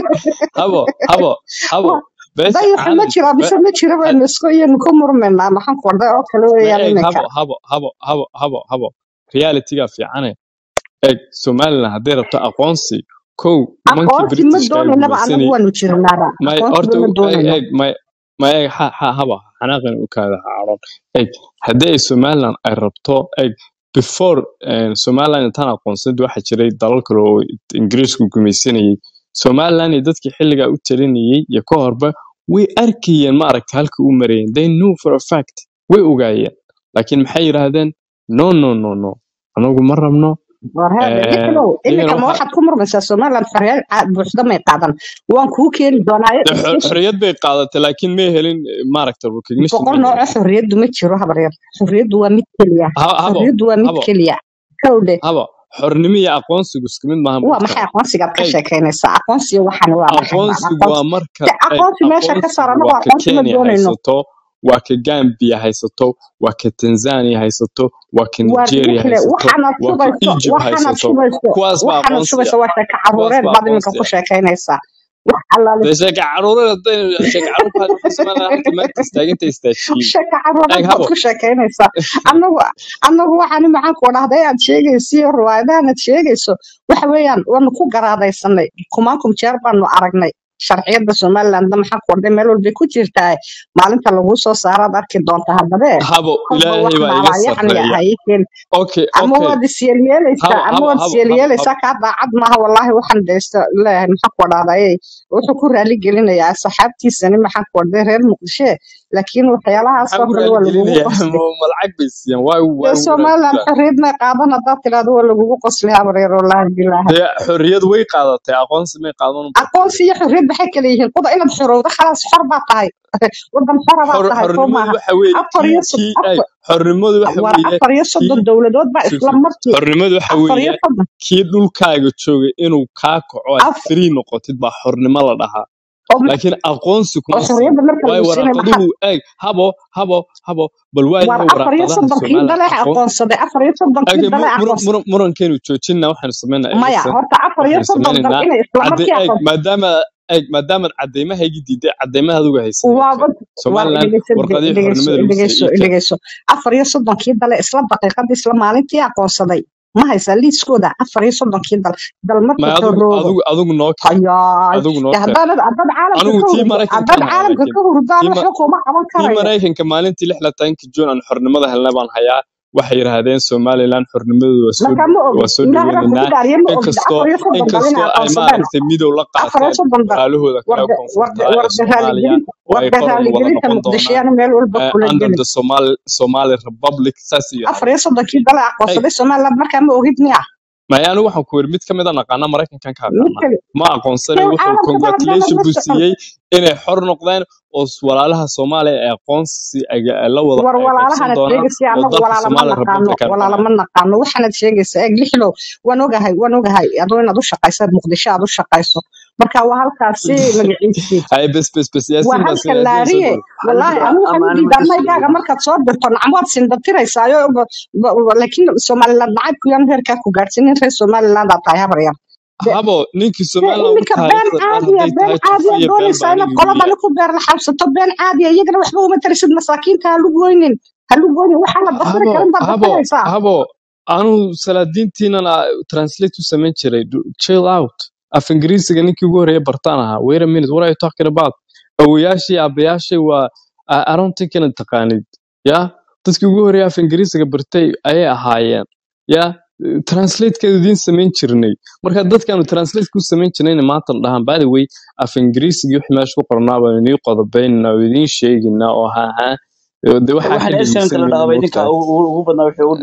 habo habo habo Waa- beesha dayaxa ma caalamka jira be- bise ma jira ha- waynu isku iyanu ku murmaynaa maxaan ku orday oo kale ma weeyaan eeg iminka habo habo habo habo habo habo realityga fiicane eeg Somaliland hadday rabto aqoonsi kow nimankii aqoonsi ma Britishka ay doonaynaba anagu gumaysanayay waanu jirnaaba may aqoonsiba horta ma eeg doonayno eeg may may eeg ha ha haba xanaaqan u kaada haaron eeg haddii ay Somaliland ay rabto eeg before eh, Somaliland intaan aqoonsan waxa jiray dalal kale oo Ingiriisku gumaysanayay Somaliland iyo dadkii xilliga u talinayay iyo ka horba way arkayeen ma aragta halka uu marayeen they knew for a fact way ogaayeen laakiin maxay yiraahdeen no no no no anagu ma rabno war hada eh lixdow iyagana iminka ma waxa waxaad ku murmaysaa Soomaaliland xorriyad ca- buuxda may qaadan waan kuu keeni doonaa de xor- extension xorriyad bay qaadatay laakiin may helin eh, maaragta recognition boqol may nooc helin oo xorriyadu ma jiro habaryar xorriyadu waa mid keliya Ha- habo xorriyadu waa mid habo keliya kowde habo xornimo iyo aqoonsigu isku mid maahan waa maxay bogtahay aqoonsigaad ka eeg sheekaynaysaa aqoonsiga waxaan waa maxay baan aqoonsigu aqoonsi waa marka de eeg aqoonsi meesha ka saar aqoonsigu anagu waa ka aqoonsi ma Kenya doonayno haysato waa ka Gambia haysato waa ka Tanzania haysato waa ka waa Nigeria rixle haysato waxaanaad waa ka shubayso Egypt waxaanaad haysato shubayso kuwaas baa waxaanaad aqoonsiya shubayso waa sheeko kuwaas caruureed baa baad iminka ku aqoonsiya sheekaynaysaa wax allaale de sheeka caruureed hadday sheeka caruur baa waxay Somaliland halka maanta istaaganta istaajiyeen sheeko eeg caruureed baad habo ku sheekaynaysaa anagu anagu waxaan maxaan ku dhahday aad sheegayso iyo riwaayadahan aad sheegayso waxa weeyaan waanu ku garaadaysanay kumaankum jeer baanu aragnay sharciyada Somaliland maxaan ku orday meel walba ku jirtaa maalinta lagu soo saaraad arki doontaa hadaba habo kolba wax ilaahay baa iga maalaa yacni sarreeya ay keen okay ama okay waad isyeelyeelaysaa habo ama habo waad habo habo isyeelyeelaysaa habo kaa daacad maaha wallaahi waxaan dhaysta leeyahay maxaan ku dhahday wuxuu ku raali gelinayaa saxaabtiisani maxaan ku orday reer Muqdisho laakiin waxyaalahaas maxaan oo ku kale raali waa lagugu gelinayaa qasbi ma lacag bay siiyaan waa dee waa Somaliland wanaagsan xorriyad may qaadan haddaad tiraahdo waa lagugu qasli habaryar wallaahi bilaahi dee xorriyad way qaadatay aqoonsi may qaadan u aqoonsi baatay iyo xorriyad maxay kala yihiin quda inaad xorowdo khalaas xor baa tahay wadan xora baa xor tahay soo xornimadu maaha waxa weeye afar kii iyo sod kii ay afar xornimadu waxa war weeye afar iyo kii soddon dowladood baa sug isla sug markii xornimadu waxa afar iyo weeye soddon kii dhulkaaga joogay inuu kaa kaco aad af free noqotid baa xornimo la dhahaa oo ma- laakiin aqoonsi oo kuma siin xorriyadda marka waayo lagu siinay maxaa waraaqaduhu eeg habo habo habo bal waa war yahay afar iyo waraaqadaha soddonkii Somaliland daleec aqoon aqoonsaday afar iyo soddonkii age daleec muran aqoonsaday muran murankeenu joojinaa waxaanu samaynaa maya elisa horta afar iyo waxaanu soddon dal samaynaynaa inay isla cadde markii eeg aqoonsaday maadaama eeg maadaamaad cadeymaha igi diiday cadeymaha adigu haysan waa okay war Somaliland dhegeyso warqadii dhegeyso xornimada lagu dhegeyso siiyay ii keen dhegeyso afar iyo soddonkii dale isla daqiiqadii isla maalintii aqoonsaday ma haysaa liiskooda afar iyo soddonkii dal dal markuu ma adigu xoroobo adigu adigu noo keen hayaay adigu noo dee keen haddaanad haddaad caalamka anigu ka tii hurdo maraykanka haddaad haya caalamka laakiin ka hurdaan tii ma waxba kuma qaban tii karayo maraykanka maalintii lix iyo labaatanka June aan xornimada helnay baan hayaa waxay yiraahdeen Somaliland xornimadooda waa soo marka ma ogid waa soo ilaahay baa kugu dhaweynaynaa dhaariye ma ogid inkastoo afar iyo soddon dal inay inkastoo ay aqoonsadeen maaragtay midow la afar iyo qaateen soddon dal walaalahooda kale warda koonfurta warda ee warda Soomaaliya raaligelinta oo ay warda qaran wada raaligelinta noqon muqdisho doonaan yaana meel walba uh, kula under gelin the Somali Somali Republic saas afar yiraahdeen iyo soddonkii dal ee hey aqoonsaday Somaliland markaa ma ogid miya maya anigu waxaan ku yiri mid kamid ah naqaana Mareykankan ka mid aqaana kale ma aqoonsanay dee wuxuu caalamka baa haddaanad congratulation la buu socon siiyey inay xor noqdeen oo s- walaalaha Soomaaliya ee aqoonsi ay ay la wada war ay qaybsan walaalahana doonaan sheegaysa oo anagu dalka walaala ma Somali naqaano Republic ay walaala noqonayaan ma naqaano waxaanad sheegaysa eeg lixlow waan ogahay waan ogahay adoo inaad u shaqayso muqdisho aad u shaqayso marka waa halkaasi magaciisii ay bes bes bes waa yaasiin baa halka soo yaasiin soo laariye dhaw wallaahi aniga anigu waxaan u amaani diidaa ma maygaaga kasoo markaad soo dirto nacam waad sindatiraysayo laakiin Somaliland nacaybku yaan heerkaa ku gaadhsiinin reer Somaliland aad tahay habar yar de habo ninkii de Somaliland u iminka been taariikhda dheer caadiya hadday been tahay caadiya tufiya been baa doonaysaa inaad aniga igu qoladani yahay ku beer la xabsato been caadiya iyagana waxba uma tarisid masaakiinta ha lugoynin ha lugoynin waxaa la dafiri habo karin baad habo dafiraysaa habo anu salaadiintiinan translate u samayn jiray Du- chill out af ingiriisiga ninkii ugu horeeyay bartaan ahaa wait a minute what are you talking about awoyaashii aabayaashii waa I I don't think inaad taqaanid ya dadkii ugu horeeyay af ingiriisiga bartay ayay ahaayeen ya translate-keedu idiin samayn jirnay marka dadkaanu translate ku samayn jirnayna maanta la dhahaan by the way af ingiriisiga wixii meesha ku qornaa baan inii qodobaynaa oo idiin sheegaynaa oo ha ha de waxaa ka waxaan eskan dhegeysan kala mayna dhaabay ninka moogtahay ugu ugu badnaa wuxuu u dhintay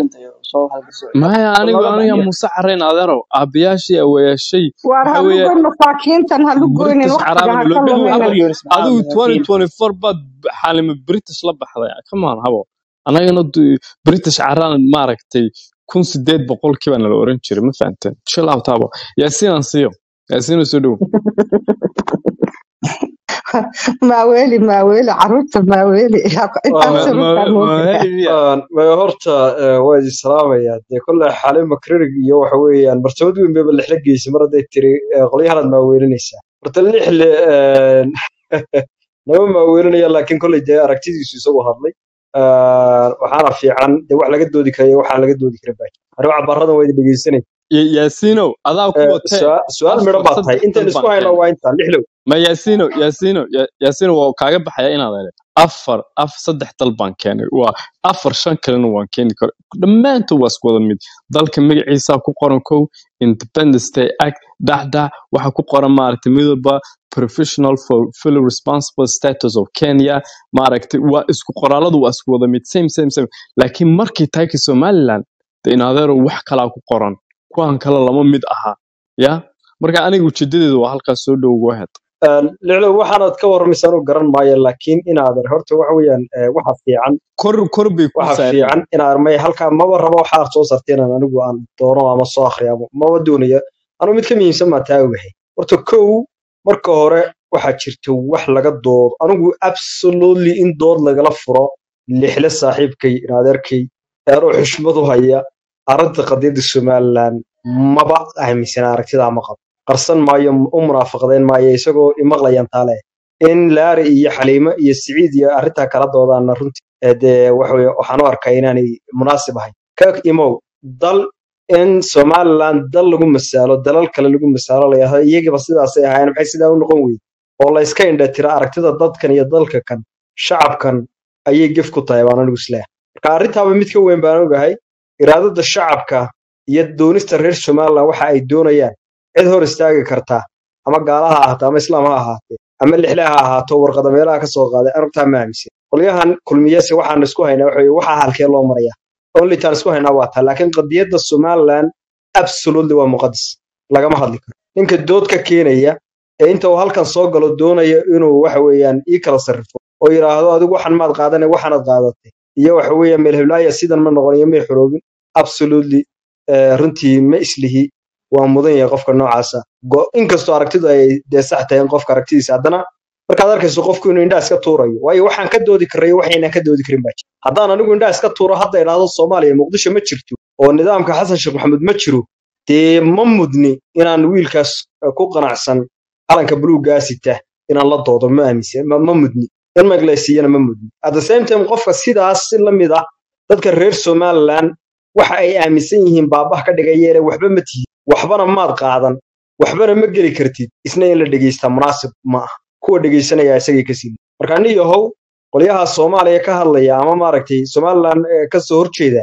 soo halka soo maya bal anigu nooga aniga baxyo muuse xareen adeerow aabayaashii awayaashay waar waxa ha lu weeye goyn masaakiintan ha lu goynin british waqtiga caraaban ha loo ka bedi luminin habar yonis maxaa adigu min twenty biil twenty-four baad xaalima british la baxday come on habo anagana du- british caraan maaragtay kun sideed boqolkiiba nala oran jiray ma fahanteen chill out habo yaasiin aan siiyo yaasiin soo dhow maaweeli maaweeli caruurta maaweeli intaas ma ma runtaan ma moogataa heli miya ma horta eh, waa idin salaamayaa dee kolle xalin makririg iyo waxa weeyaan martabad weyn bayba lixla geysay mar hadday tiri eh, qolyahanaad maaweelinaysaa horta lixle eh, nama maaweelinaya laakiin kolley dee aragtidiisu isagu hadlay Eh, waxaana fiican dee wax laga doodi kara iyo waxaan laga doodi karin baa jira anigo cabaradan waa idin dhegeysanay Ya- yaasiinow adaa ku watee su-aal midho afar baa tahay saddex intaan dal isku baan hayno keenay waa intaan lixlow ma yaasiino yaasiino Ya- yaasiino waa kaaga baxaya inaad hele afar af saddex dal baan keenay waa afar shan kalena waan keeni kara dhammaantood waa isku wada mid dalka magaciisa ku qoran kow independence day act dacda waxa ku qoran maaragtay midwalba professional for fully responsible status of kenya maaragtay waa isku qoraaladu waa isku wada mid same same same laakiin markii tahay ka somaliland de in adeero wax kalaa ku qoran kuwan kale lama mid aha ya marka aniga ujeedadeedu waa halkaas soo dhow ugu aheed lixlow waxaanaad ka warramaysaan u garan maayo laakiin inaadan horta waxa weeyaan eh, waxa fiican kor kor bay ku waxa saareen fiican inaan may halkaa maba rabo waxaad soo sarteen aan anigu aan doono ama soo akhriyo ama maba doonayo anu mid ka muhiimsan baan taa ogahay horta kow marka hore waxaa jirta wax laga doodo anigu absolutely in dood lagala furo lixle saaxiibkay in adeerkay eeroo xushmadu haya arrinta qadiyadda somaliland maba aaminsana aragtidaa ma qabo qarsan maayo u munaafaqdayn maayo isagoo imaqlayan taale in laari iyo xaliimo iyo siciid iyo arrintaa kala doodaana runtii ee dee waxa weeye waxaan u arkaa inaanay munaasib ahayn ka imow dal in somaliland dal lagu masaalo dalal kale lagu masaalo la yidhaahdo iyagiiba sidaasay ahaayeen maxay sidaa u noqon weyde oo la iska indha tira aragtida dadkan iyo dalka kan shacabkan ayay gef ku tahay baan anigu isleeyahay marka arrintaaba mid ka weyn baan ogahay iraadada shacabka iyo doonista reer somaliland waxa ay doonayaan cid hor istaagi kartaa ama gaala ha ahaato ama islaam ha ahaatee ama lixle ha ahaato warqada meelaha ka soo qaaday arrintaa ma aaminsan qolyahan kulmiyase waxaan isku haynaa waxa weeye waxaa halkee loo maraya only taan isku haynaa waa taa laakiin qadiyadda somaliland absolutely waa muqadas lagama hadli karo ninka dood ka keenaya ee inta uu halkan soo galo doonaya inuu waxa weeyaan ii kala sarrifo oo yidhaahdo adigu waxan maad qaadane waxaanaad qaadatay iyo waxa weeye meel heblaaya sidan ma noqon iyo may xoroobin absolutely eh, runtii ma islihi waa mudan yahay qofka noocaasa Go- inkastoo aragtidu ay dee sax tahay in qofka aragtidiisa haddana markaad arkayso qofku inuu indhaha iska tuurayo waayo waxaan ka doodi karayo waxaynaan ka doodi karin baa jira haddaan anigu indhaha iska tuuro hadda idhaahdo soomaaliya muqdisho ma jirto oo nidaamka xasan sheekh maxamuud ma jiro dee ma mudni inaan wiilkaas eh, ku qanacsan calanka buluuggaa sita inaan la doodo ma aaminsan ma ma mudni in maglaysiiyana ma mudni at the same time qofka sidaas si la mid ah dadka reer somaliland waxa ay aaminsan yihiin baabah ka dhigayeene waxba ma tihin waxbana maad qaadan waxbana ma geli kartid isna in la dhegeystaa munaasib ma aha kuwa dhegeysanaya isagay ka sii marka nin yahow qolyaha soomaaliya ka hadlaya ama maaragtay somaliland eh, ka soo horjeeda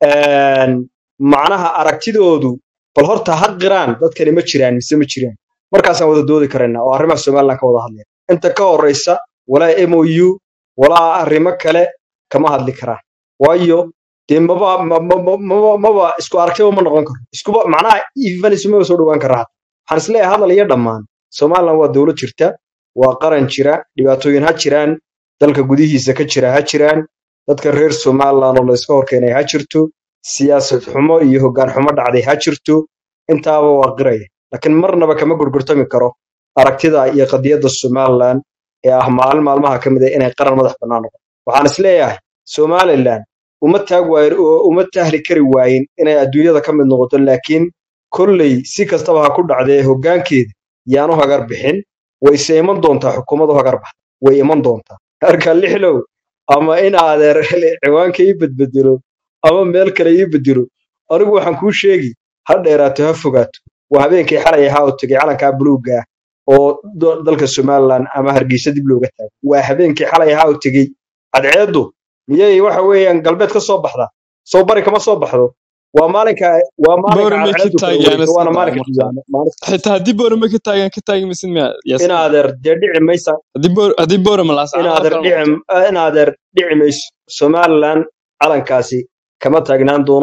een, macnaha aragtidoodu bal horta ha qiraan dadkani ma jiraan mise ma jiraan markaasaan wada doodi karaynaa oo arrimaha somaliland ka wada hadlaya inta ka horeysa walaa m o u walaa arrimo kale kama hadli karaan waayo dee maba ma- ma- ma- maba maba isku aragtiba ma noqon karo iskuba macnaha even isuma soo dhowaan karaa waxaan isleeyahay hadal iyo dhammaan somaliland waa dowlad jirta waa qaran jira dhibaatooyin ha jiraan dalka gudihiisa ka jira ha jiraan dadka reer somaliland oo la iska horkeenay ha jirto siyaasad xumo iyo hoggaan xumo dhacday ha jirto intaaba waa qiraya laakiin marnaba kama gurgurtami karo aragtida iyo qadiyadda somaliland ee ah maalin maalmaha ka mid ah inay qaran madax bannaan noqoto waxaan isleeyahay somaliland uma taag waayin oo uma tahli kari waayin inay adduunyada ka mid noqoto laakiin kolley si kastaba ha ku dhacdee hoggaankeeda yaanu hagar bixin wayse iman doontaa xukuumadu hagar baxda way iman doontaa marka lixlow ama in adeer ciwaanka ii bedbedelo ama meel kale ii bedelo anigu waxaan kuu sheegi ha dheeraato ha fogaato waa habeenkii xalay ahaa oo tegey calankaa buluugga ah oo do- dalka somaliland ama hargeysa dib looga taago waa habeenkii xalay ahaa oo tegey cadceeddu miyay waxa weeyaan galbeed ka soo baxdaa soo bari kama soo baxdo waa maalinka waa maalinka boorame ka cadceeddu kala taagaan wareegto waana iska daa maalinka marka qiyaame maalinta xitaa haddii boorame ka taagan ka taagi misid miya in yaasiin adeer dee dhici maysa haddii boor haddii boorame laas in caano adeer kala dhici noqoto in adeer dhici mayso somaliland calankaasi kama taagnaan doono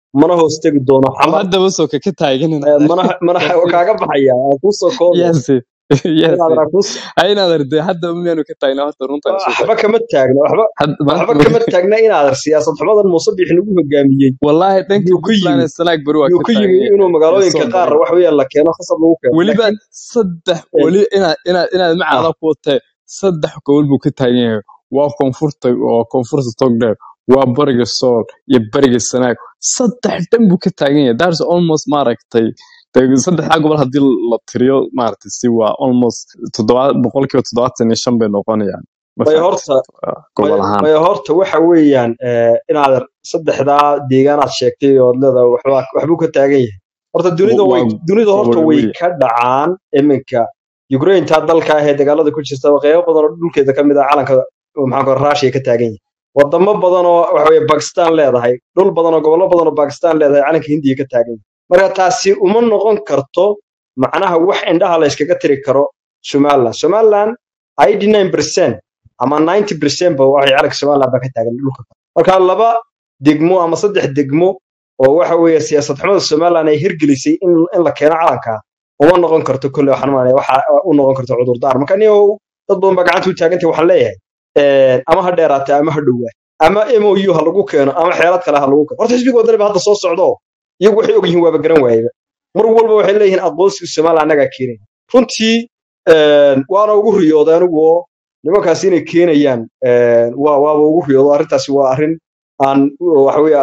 mana hoos tegi doono oo xamar hadda wasoo ka ka taagan eh, mana mana yaasiin kaaga baxaya aan kusoo koobo yaasiin inaad yaasiin rakus aynaad arday hadda miyaanu ka taagna horta runtaan isu waxba sheeg kama taagna waxba had maanta waxba kama taagna inaad siyaasad xumadan Muuse Biixi nagu hogaamiyey wallahi dhanka yuu ku Puntland yimi ee Sanaag bari waa yuu ka ku taagan yimi yahay inuu iyo magaalooyinka soon qaar bari wax weeyaan la keeno khasab lagu keeno weliba laakiin saddex eh, weli inaad inaad inaad ah macaada ku watay saddex gobol buu ka taagan yahay waa koonfurta oo koonfurta Togdheer waa bariga Sool iyo bariga Sanaag saddex dhan buu ka taagan yahay that's almost maaragtay de- saddexdaa gobol haddii la tiriyo maaragtay si waa almost toddoba boqolkiiba toddobaatan iyo shan bay noqonayaan ma may fahamtid horta ah, may gobol ahaan may horta waxa weeyaan eh, inaad saddexdaa deegaan aad sheegtay oo leedahay waxba waxbuu ka taagan yahay horta dunida way waa dunida horta gobol way weyn ka dhacaan iminka Ukraine taa dalka ah ee dagaalada ku jirta qaybo badan oo dhulkeeda ka mid ah calanka maxaan ku Russia ka taagan yahay wadamo badan oo waxa weeye Pakistan leedahay dhul badan oo gobollo badan oo Pakistan leedahay calanka Hindiya ka taagan yahay marka taasi uma noqon karto macnaha wax indhaha la iskaga tiri karo Somaliland Somaliland eighty-nine percent ama ninety percent ba waxay calanka Somaliland ba ka taagan dhulka marka laba degmo ama saddex degmo oo waxa weeye siyaasad xumada Somaliland ay hirgelisay in in la keeno calanka uma noqon karto kulli waxaan maanay waxa u noqon karto cudur daar marka niyo dad badan ba gacanta u taagantay waxaan leeyahay ee ama ha dheeraatay ama ha dhowaa ama M O U ha lagu keeno ama xeelad kale ha lagu keeno horta xisbiga wadani ba hadda soo socdo iyagu waxay og yihiin waaba garan waayba mar walba waxay leeyihiin aqoonsiga Somaliland anaga keenay runtii een waana ugu riyooday anigu oo nimankaas inay keenayaan een waa waaba ugu riyoodo arrintaasi waa arrin aan waxa weeye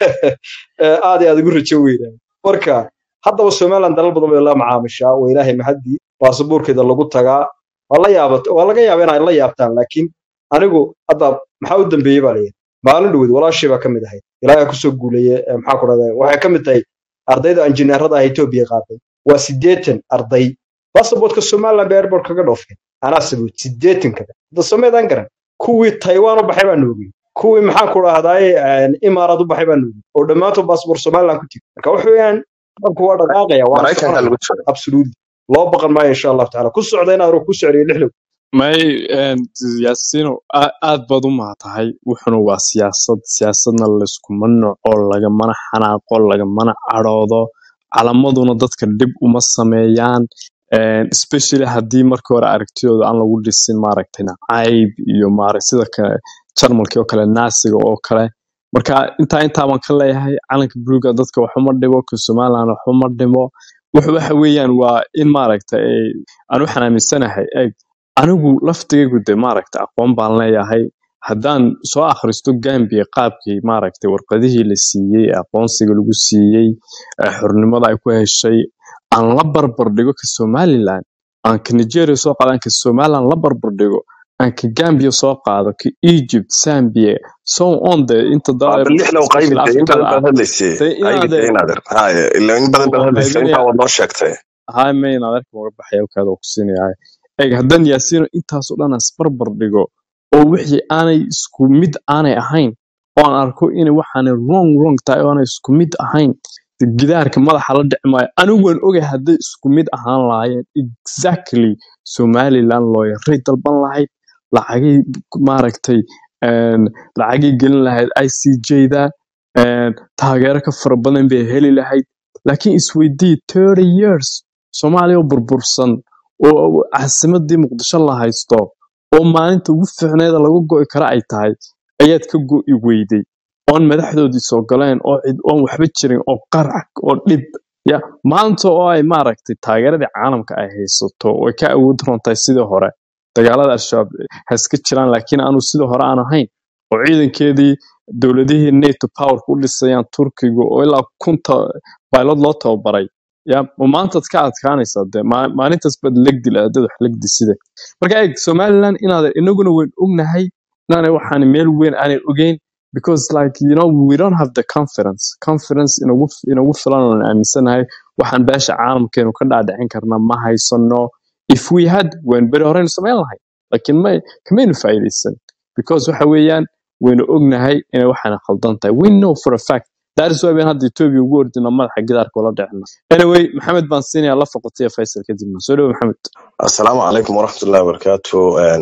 aad iyo aad ugu rajo weynaa marka haddaba Somaliland dalal badan bay la macaamishaa oo Ilaahay mahadii baasaboorkeeda lagu tagaa waa la yaabata waa laga yaabaa inay la yaabtaan laakiin anigu hadda maxaa u dambeeyay baa leeyahay maalin dhaweyd walaashii baa kamid ahayd Ilaahay ku soo guuleeyay ee maxaa ku dhahday waxay kamid tahay ardayda injineerada ah Ethiopia qaaday waa siddeetan arday baasaboorka Somaliland bay airport kaga dhoofeen anaa sabab siddeetan kada da Soomaaliland garan kuwii Taiwan u baxay baa noogay kuwii maxaa ku dhahday Imaaraad u baxay baa noogay oo dhamaantood baasaboor Somaliland ku tigay marka wax weeyaan dabku waa dhaqaaqaya waa maraykanka soconaya lagu jiro absolutely loo baqan maayo insha Allah taala ku socda inaa ruux ku socday lixlow may yaasiino aa- aad baad u mahatahay wuxuna waa siyaasad siyaasadna layskuma noco lagamana xanaaqo lagamana cadhoodo calamaduna dadka dhib uma sameeyaan een, especially haddii markii hore aragtidooda aan lagu dhisin maaragtay nacayb iyo maarag sida kale jarmalkii oo kale naasiga oo kale marka intaa intaa baan ka leeyahay calanka buluuga dadka waxuma dhibo ka Somaliland waxuma dhibo wuxuu waxa weeyaan waa in maaragtay ay- aan u xanaamisanahay eeg anigu laftigaygu de maaragtay aqoon baan leeyahay haddaan soo akhristo Gambia qaabkii maaragtay warqadihii la siiyey ee aqoonsiga lagu siiyey ee xornimada ay ku heshay aan la barbar dhigo ka Somaliland aan ka Nigeria soo qaado aan ka Somaliland la barbar dhigo aan ka Gambia soo qaado ka Egypt Zambia so on the inta waa daal bal lixlow especially qaybintay in Africa badan baad hadlaysay de inaad qaybintay inaader haya ilaa in badan baad waa hadlaysay qaybinaya intaa waad noo sheegtay hay ma inaad arki uga baxaya kaada ku siinayaa eeg haddaan yaasiino intaas oo dhan aan isbarbar dhigo oo wixii aanay isku mid aanay ahayn oo aan arko inay waxaanay wrong wrong tahay oo aanay isku mid ahayn de gidaarka madaxa la dhici maayo anigu waan ogay hadday isku mid ahaan lahaayeen exactly Somaliland looyaray dalban lahayd lacagay maaragtay een, lacagay gelin lahayd I C J-da een, taageero ka fara badan bay heli lahayd laakiin isweydii thirty years Soomaaliya oo burbursan oo caasimadii Muqdisho la haysto oo maalinta ugu fiicneed ee lagu go'i kara ay tahay ayaad ka go'i weyday oon madaxdoodii soo galeen oo cid oon waxba jirin oo qarac oo dhib ya maanta oo ay maaragtay taageeradii caalamka ay haysato oo ay ka awood runtahay sidii hore dagaalada al-shabaab ha iska jiraan laakiin aanu sidii hore aan ahayn oo ciidankeedii dowladihii NATO power ku dhisayaan Turkiga oo ilaa kunta pilot loo tababaray ya oo maanta ka adkaanaysa de ma- maalintaas bad legdi la dad wax legdi sida marka eeg Somaliland inaad inaguna weyn ognahay inaanay waxaan meel weyn aanay ogeyn because like you know we don't have the confidence confidence in ugu in ugu filan oo aan aaminsanahay waxaan beesha caalamkeenu ka dhaadhicin karnaa ma haysano if we had when beri horeen samayn lahayd laakiin ma kamaynu faa'iidaysan because waxa weeyaan waynu ognahay inay waxaan khaldan tahay we know for a fact that is why we had Ethiopia ugu ordina madaxa gidaarka wala dhicina anyway Maxamed baan siinaya la foqotay Faisal kadib soo dhaw Maxamed assalaamu calaykum waraxmatullaahi wabarakaatu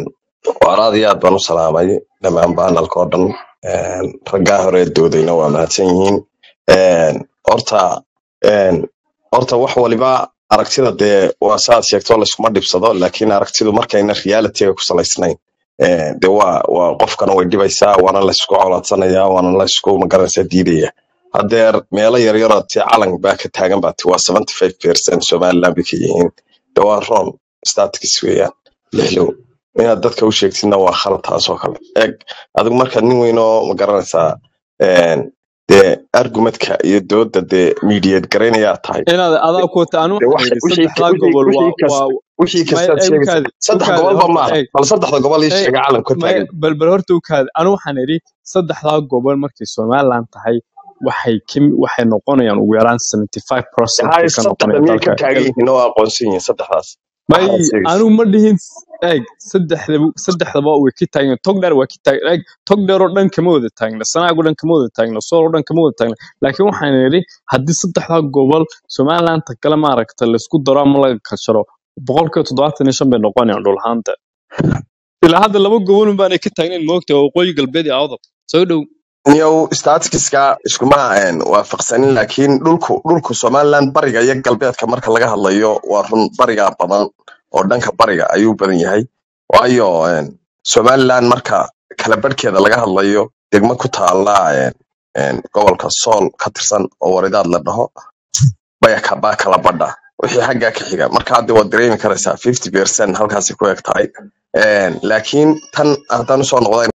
waa aad iyo aad baan u salaamay dhammaan baanalka oo dhan raggaa hore doodayna waa mahadsan yihiin een horta een horta wax waliba aragtida dee waa saad sheegto la iskuma dhibsado laakiin aragtidu markayna reality ku salaysnayn ee dee waa waa qofkana way dhibaysaa waana la isku colaadsanaya waana la isku magaranaysa diidaya hadeer meelo yar yar oo tii calan baa ka taagan baa tii waa seventy-five percent Somaliland bay ka yihiin dee waa ron statistics weeyaan lixlow inaad dadka u sheegtidna waa khalad taas oo kale eeg adigu marka nin weyn oo magaranaysaa een dee argumentka iyo dooda dee mediate garaynaya tahay inaad adaa ku wata anu dee wax waxaan wixii saddexda wixii gobol waa wixii kas waa wixii may kastaad ay sheegaysa ukaadi saddex ukaadi gobol ba horta maaha eeg bal saddexda gobol ii eeg sheega calan ka may taagan bal bal horta ukaadi anu waxaan idhi saddexda gobol markay Somaliland tahay waxay kim waxay noqonayaan ugu yaraan seventy-five percent hay ka saddexda noqonaya miyay ka dalka taagan yihiin oo aqoonsan yihiin saddexdaas may waxaad sheegaysa anu ma dhihin eeg saddexda saddexdaba way ka taagan togdheer waa ka taagan eeg togdheer oo dhan kama wada taagna sanaago dhan kama wada taagna sool oo dhan kama wada taagna laakiin waxaan idhi haddii saddexda gobol Somaliland kala ma aragta la isku daro ama laga kasharo boqolkiiba toddobaatan iyo shan bay noqonayaan dhul ahaanta ilaa hadda laba gobol un baanay ka taagnayn moogta waqooyi galbeed iyo awdal soo dhow niyow staticska iskuma een waafaqsanin laakiin dhulku dhulku Somaliland bariga iyo galbeedka marka laga hadlayo waa run bariga badan oo dhanka bariga ayuu badan yahay waayo een Somaliland marka kala barkeeda laga hadlayo degmo ku taala een een gobolka Sool ka tirsan oo waridaad la dhaho baya ka baa kala badha wixii xagga ka xiga marka hadda waa dareemi karaysaa fifty percent halkaas ku eg tahay een laakiin tan haddaan soo noqday